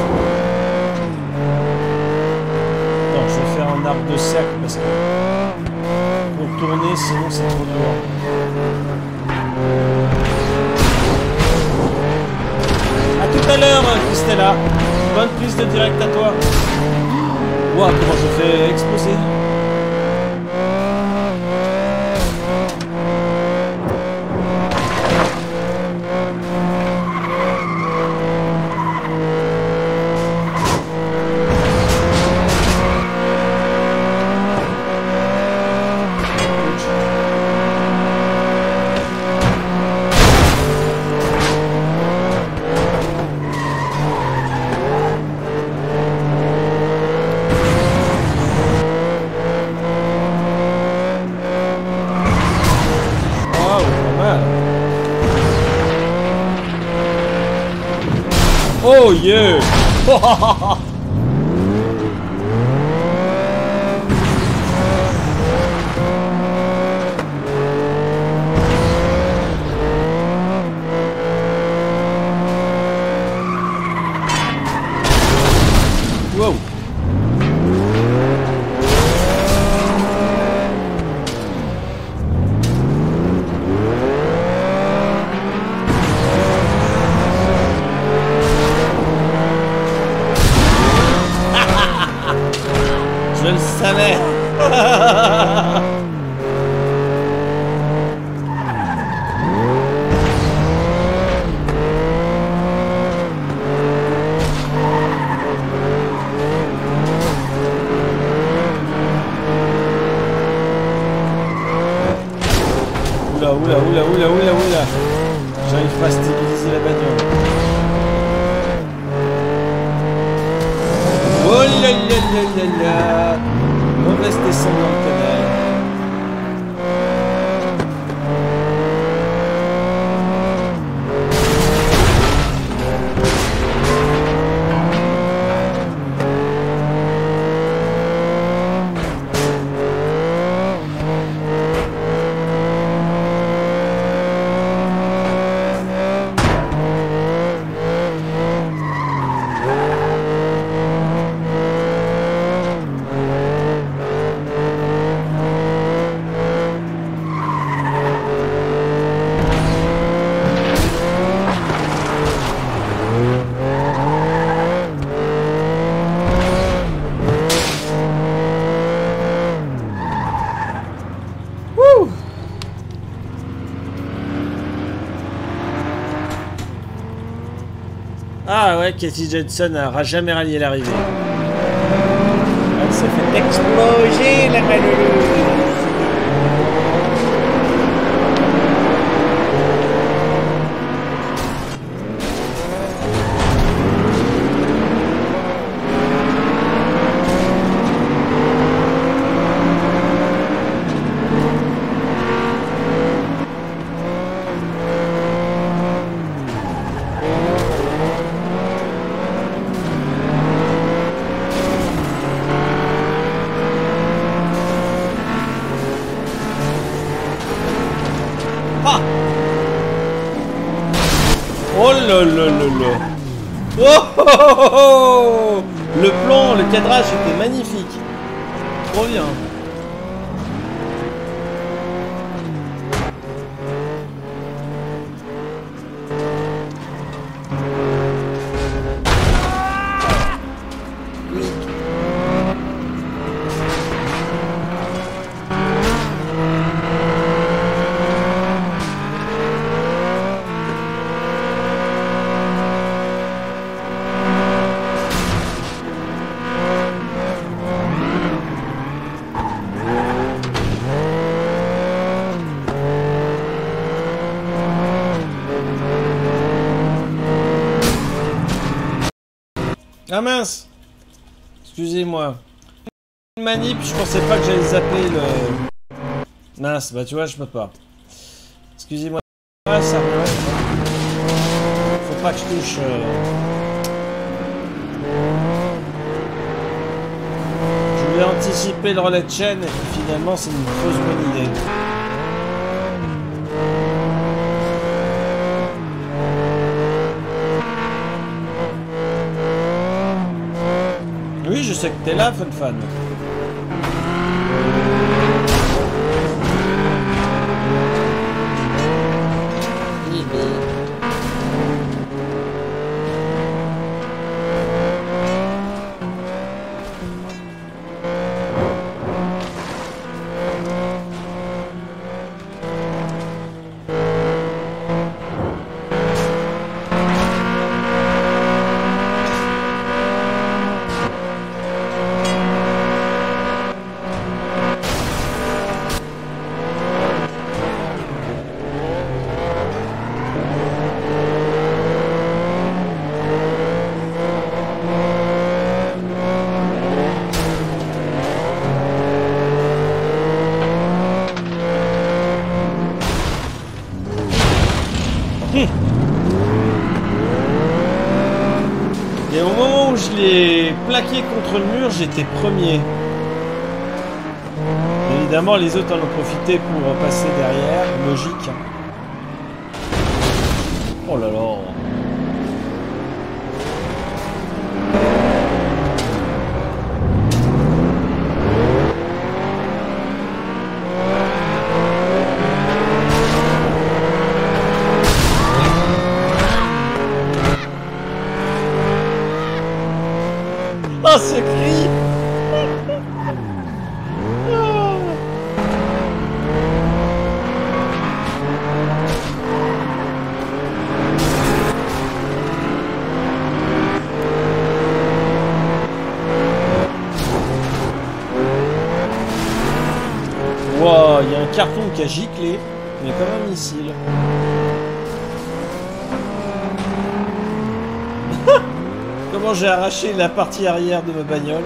Attends, je vais faire un arc de cercle parce que pour tourner, sinon c'est trop dur. A tout à l'heure, Christella. Bonne prise de direct à toi. Ouah, comment je fais exploser. Oh yeah! Wow! Je le savais. Oula, oula, oula, oula, oula, oula. J'arrive pas à stabiliser la bagnole. Oh là là là là là. Mauvaise descente dans le canal. Ouais, Katie Johnson n'aura jamais rallié l'arrivée. Elle s'est fait exploser la malheureuse. Oh là là là là. Oh, oh, oh, oh. Le plan, le cadrage était magnifique. Trop bien. Ah mince. Excusez-moi. Une manip, je pensais pas que j'allais zapper le... Mince, bah tu vois, je peux pas. Excusez-moi. Ah, ça revient. Faut pas que je touche... Euh... Je voulais anticiper le relais de chaîne et puis finalement c'est une fausse bonne idée. Oui, je sais que t'es là, Fun Fan. Et au moment où je l'ai plaqué contre le mur, j'étais premier. Évidemment, les autres en ont profité pour passer derrière. Logique. Oh là là. Oh, ce cri! Wow, il y a un carton qui a giclé, mais comme un missile. Comment j'ai arraché la partie arrière de ma bagnole.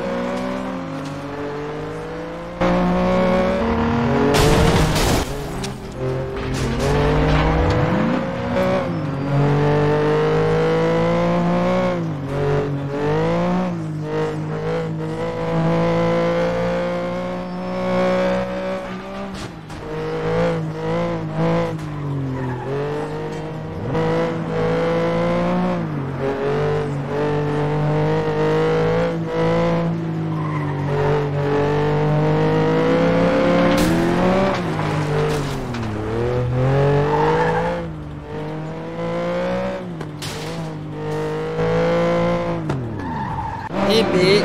Bébé.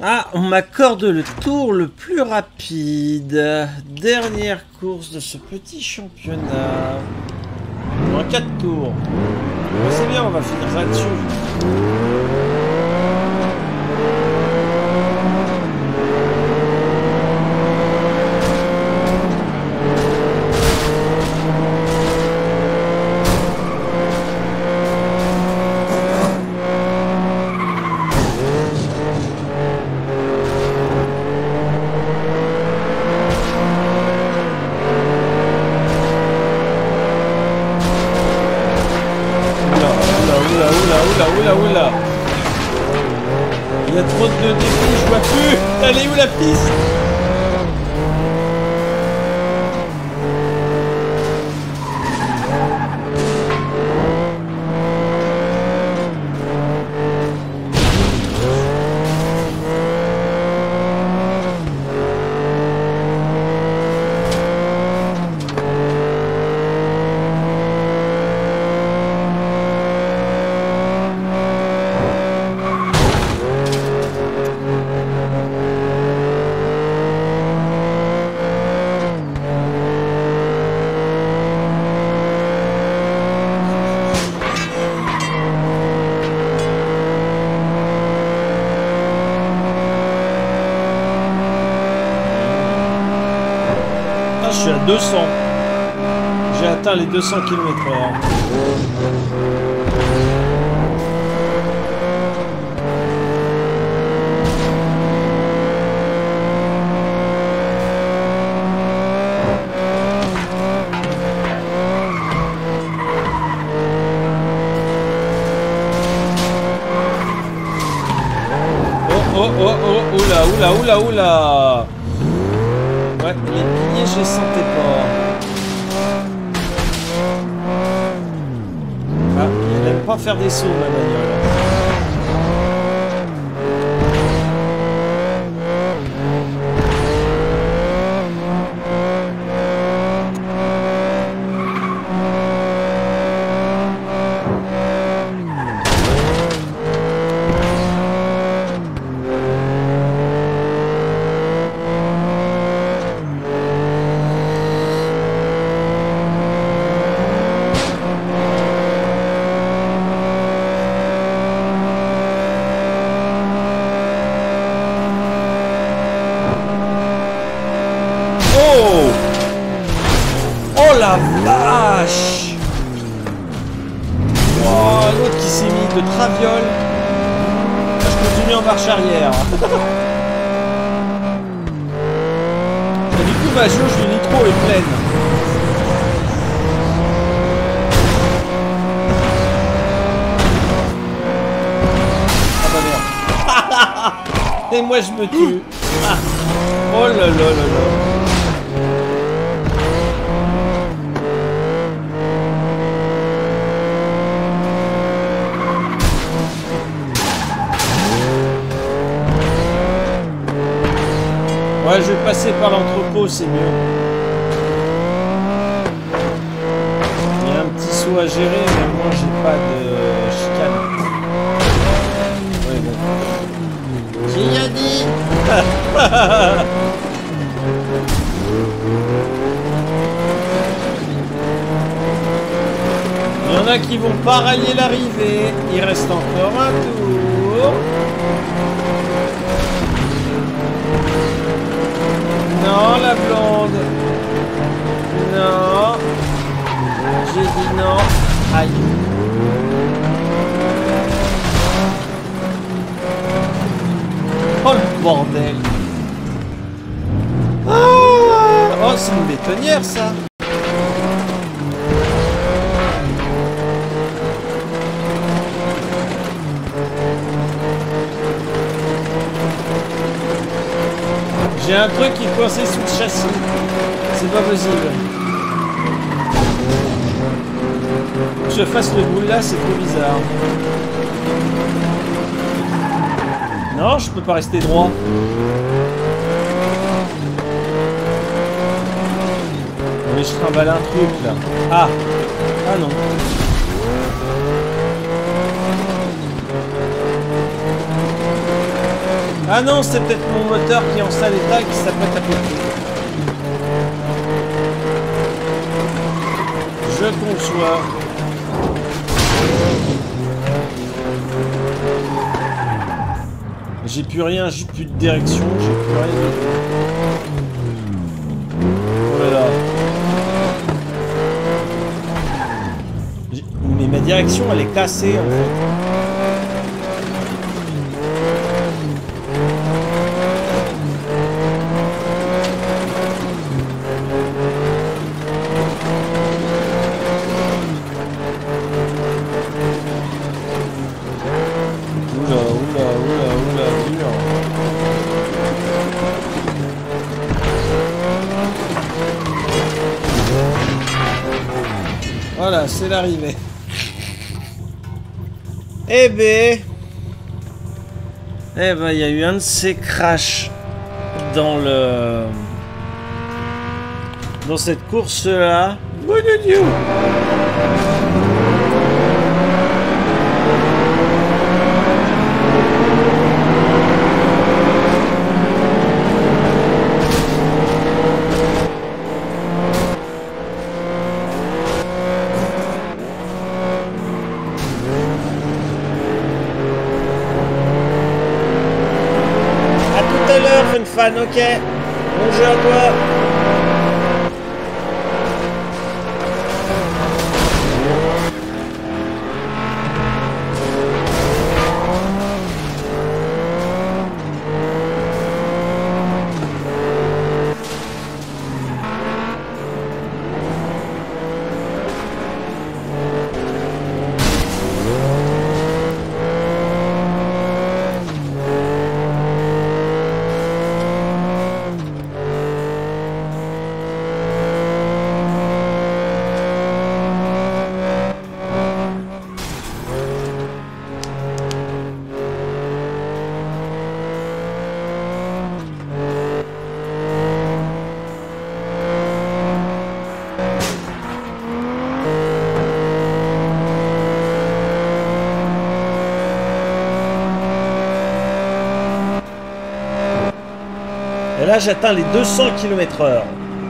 Ah, on m'accorde le tour le plus rapide. Dernière course de ce petit championnat. En quatre tours. Ouais, c'est bien, on va finir là-dessus. Oula, oula. Il y a trop de défis, je vois plus. Elle est où la piste? Je suis à deux cents. J'ai atteint les deux cents kilomètres heure. Oh oh oh oh, oula oula oula oula. Ouais, les piliers, je les sentais pas. Ah, il n'aime pas faire des sauts, ma bagnole. La vache! Oh, l'autre qui s'est mis de traviole. Je continue en marche arrière. Et du coup, ma jauge de nitro est pleine. Ah bah merde. Et moi je me tue. Ah. Oh là là là là. Ouais, je vais passer par l'entrepôt, c'est mieux. Il y a un petit saut à gérer, mais moi j'ai pas de chicane. Ouais, bon. Qui a dit? Il y en a qui vont pas rallier l'arrivée. Il reste encore un tour. Non, la blonde. Non. J'ai dit non. Aïe. Oh le bordel. Ah, oh, c'est une bétonnière ça. J'ai un truc qui est coincé sous le châssis. C'est pas possible. Que je fasse le boule là, c'est trop bizarre. Non, je peux pas rester droit. Mais je trimballe un truc là. Ah. Ah non. Ah non, c'est peut-être mon moteur qui est en sale état et qui s'apprête à péter. Je conçois. J'ai plus rien, j'ai plus de direction, j'ai plus rien du tout. Voilà. Mais ma direction, elle est cassée en fait. Voilà, c'est l'arrivée. Eh ben... Eh ben, il y a eu un de ces crashs dans le... Dans cette course-là. What did you? Fan, ok. Bon jeu à toi. Et là, j'atteins les deux cents kilomètres heure.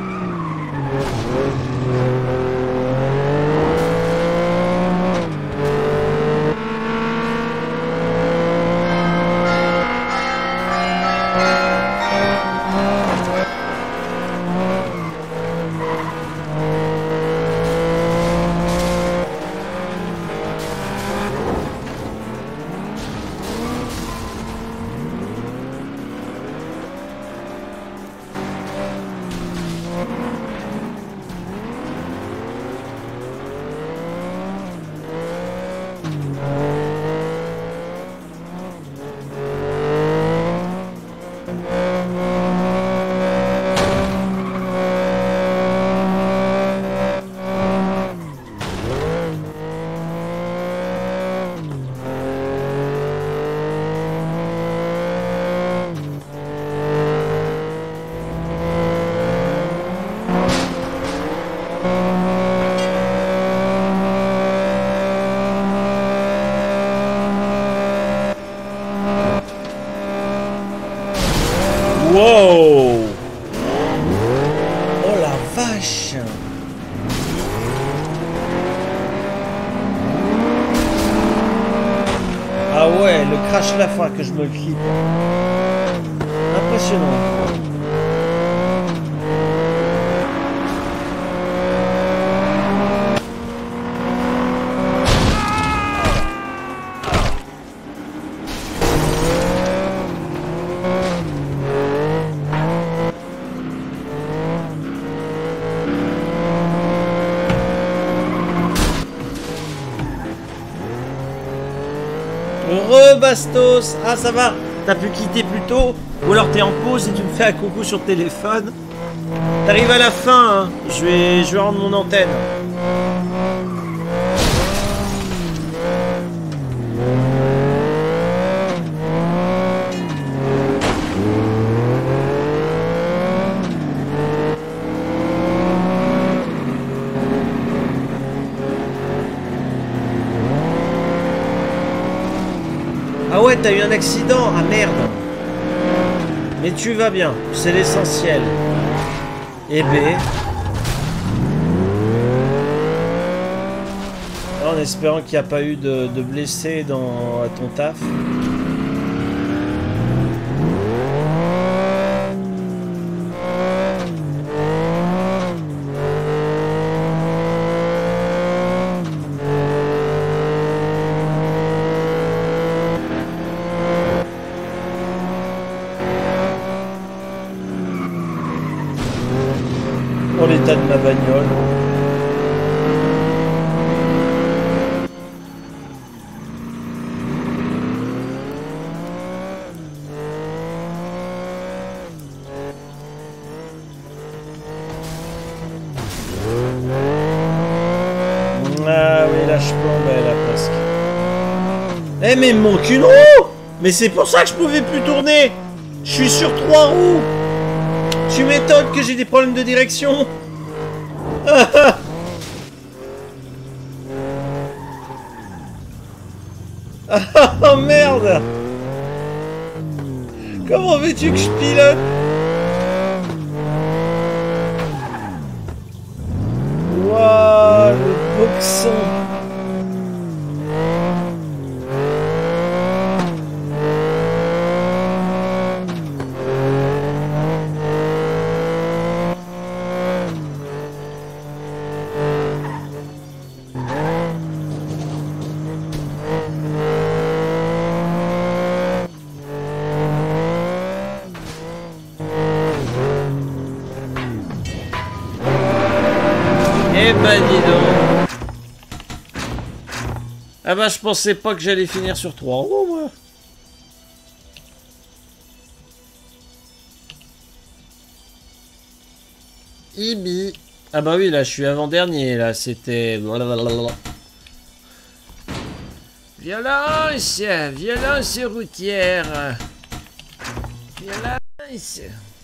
Wow! Oh la vache! Ah ouais, le crash là, faudra que je me le clip. Impressionnant. Bastos, ah ça va, t'as pu quitter plus tôt, ou alors t'es en pause et tu me fais un coucou sur le téléphone. T'arrives à la fin, hein. je vais, je vais rendre mon antenne. Ah ouais, t'as eu un accident, ah merde. Mais tu vas bien, c'est l'essentiel. Et B. En espérant qu'il n'y a pas eu de, de blessés dans à ton taf. Pour l'état de ma bagnole. Ah oui, là je plombais là presque. Eh mais il me manque une roue. Mais c'est pour ça que je pouvais plus tourner. Je suis sur trois roues. Tu m'étonnes que j'ai des problèmes de direction. Oh merde. Comment veux-tu que je pilote? Waouh, le boxon. Eh ben dis donc. Ah bah je pensais pas que j'allais finir sur trois roues moi. Ibi. Ah bah oui là je suis avant-dernier là, c'était... Violence, violence routière. Violence.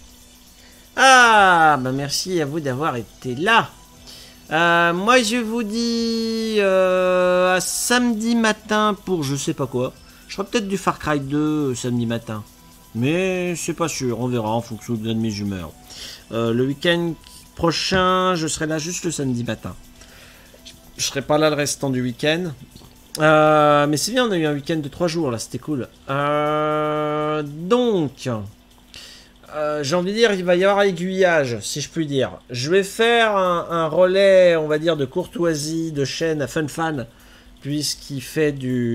Ah bah merci à vous d'avoir été là. Euh, moi je vous dis euh, à samedi matin pour je sais pas quoi. Je ferai peut-être du Far Cry deux euh, samedi matin. Mais c'est pas sûr, on verra en fonction de mes humeurs. Euh, le week-end prochain, je serai là juste le samedi matin. Je serai pas là le restant du week-end. Euh, mais c'est bien, on a eu un week-end de trois jours là, c'était cool. Euh, donc... Euh, j'ai envie de dire, il va y avoir aiguillage, si je puis dire. Je vais faire un, un relais, on va dire, de courtoisie de chaîne à FunFan, puisqu'il fait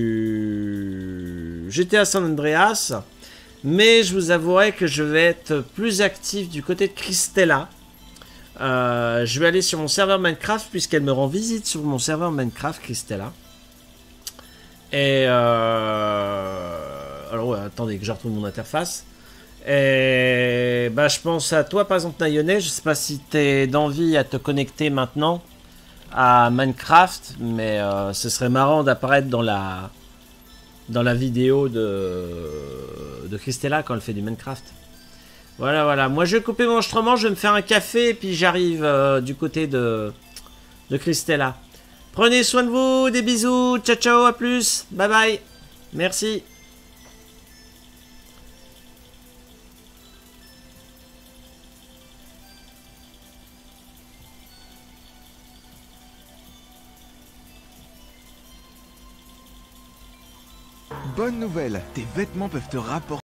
du G T A San Andreas. Mais je vous avouerai que je vais être plus actif du côté de Christella. Euh, je vais aller sur mon serveur Minecraft, puisqu'elle me rend visite sur mon serveur Minecraft, Christella. Et... Euh... Alors, ouais, attendez que je retrouve mon interface. Et bah, je pense à toi par exemple Nayonet, je sais pas si t'es d'envie à te connecter maintenant à Minecraft, mais euh, ce serait marrant d'apparaître dans la dans la vidéo de de Christella quand elle fait du Minecraft. Voilà voilà, moi je vais couper mon enregistrement, je vais me faire un café et puis j'arrive euh, du côté de de Christella. Prenez soin de vous, des bisous, ciao ciao, à plus, bye bye, merci. Bonne nouvelle, tes vêtements peuvent te rapporter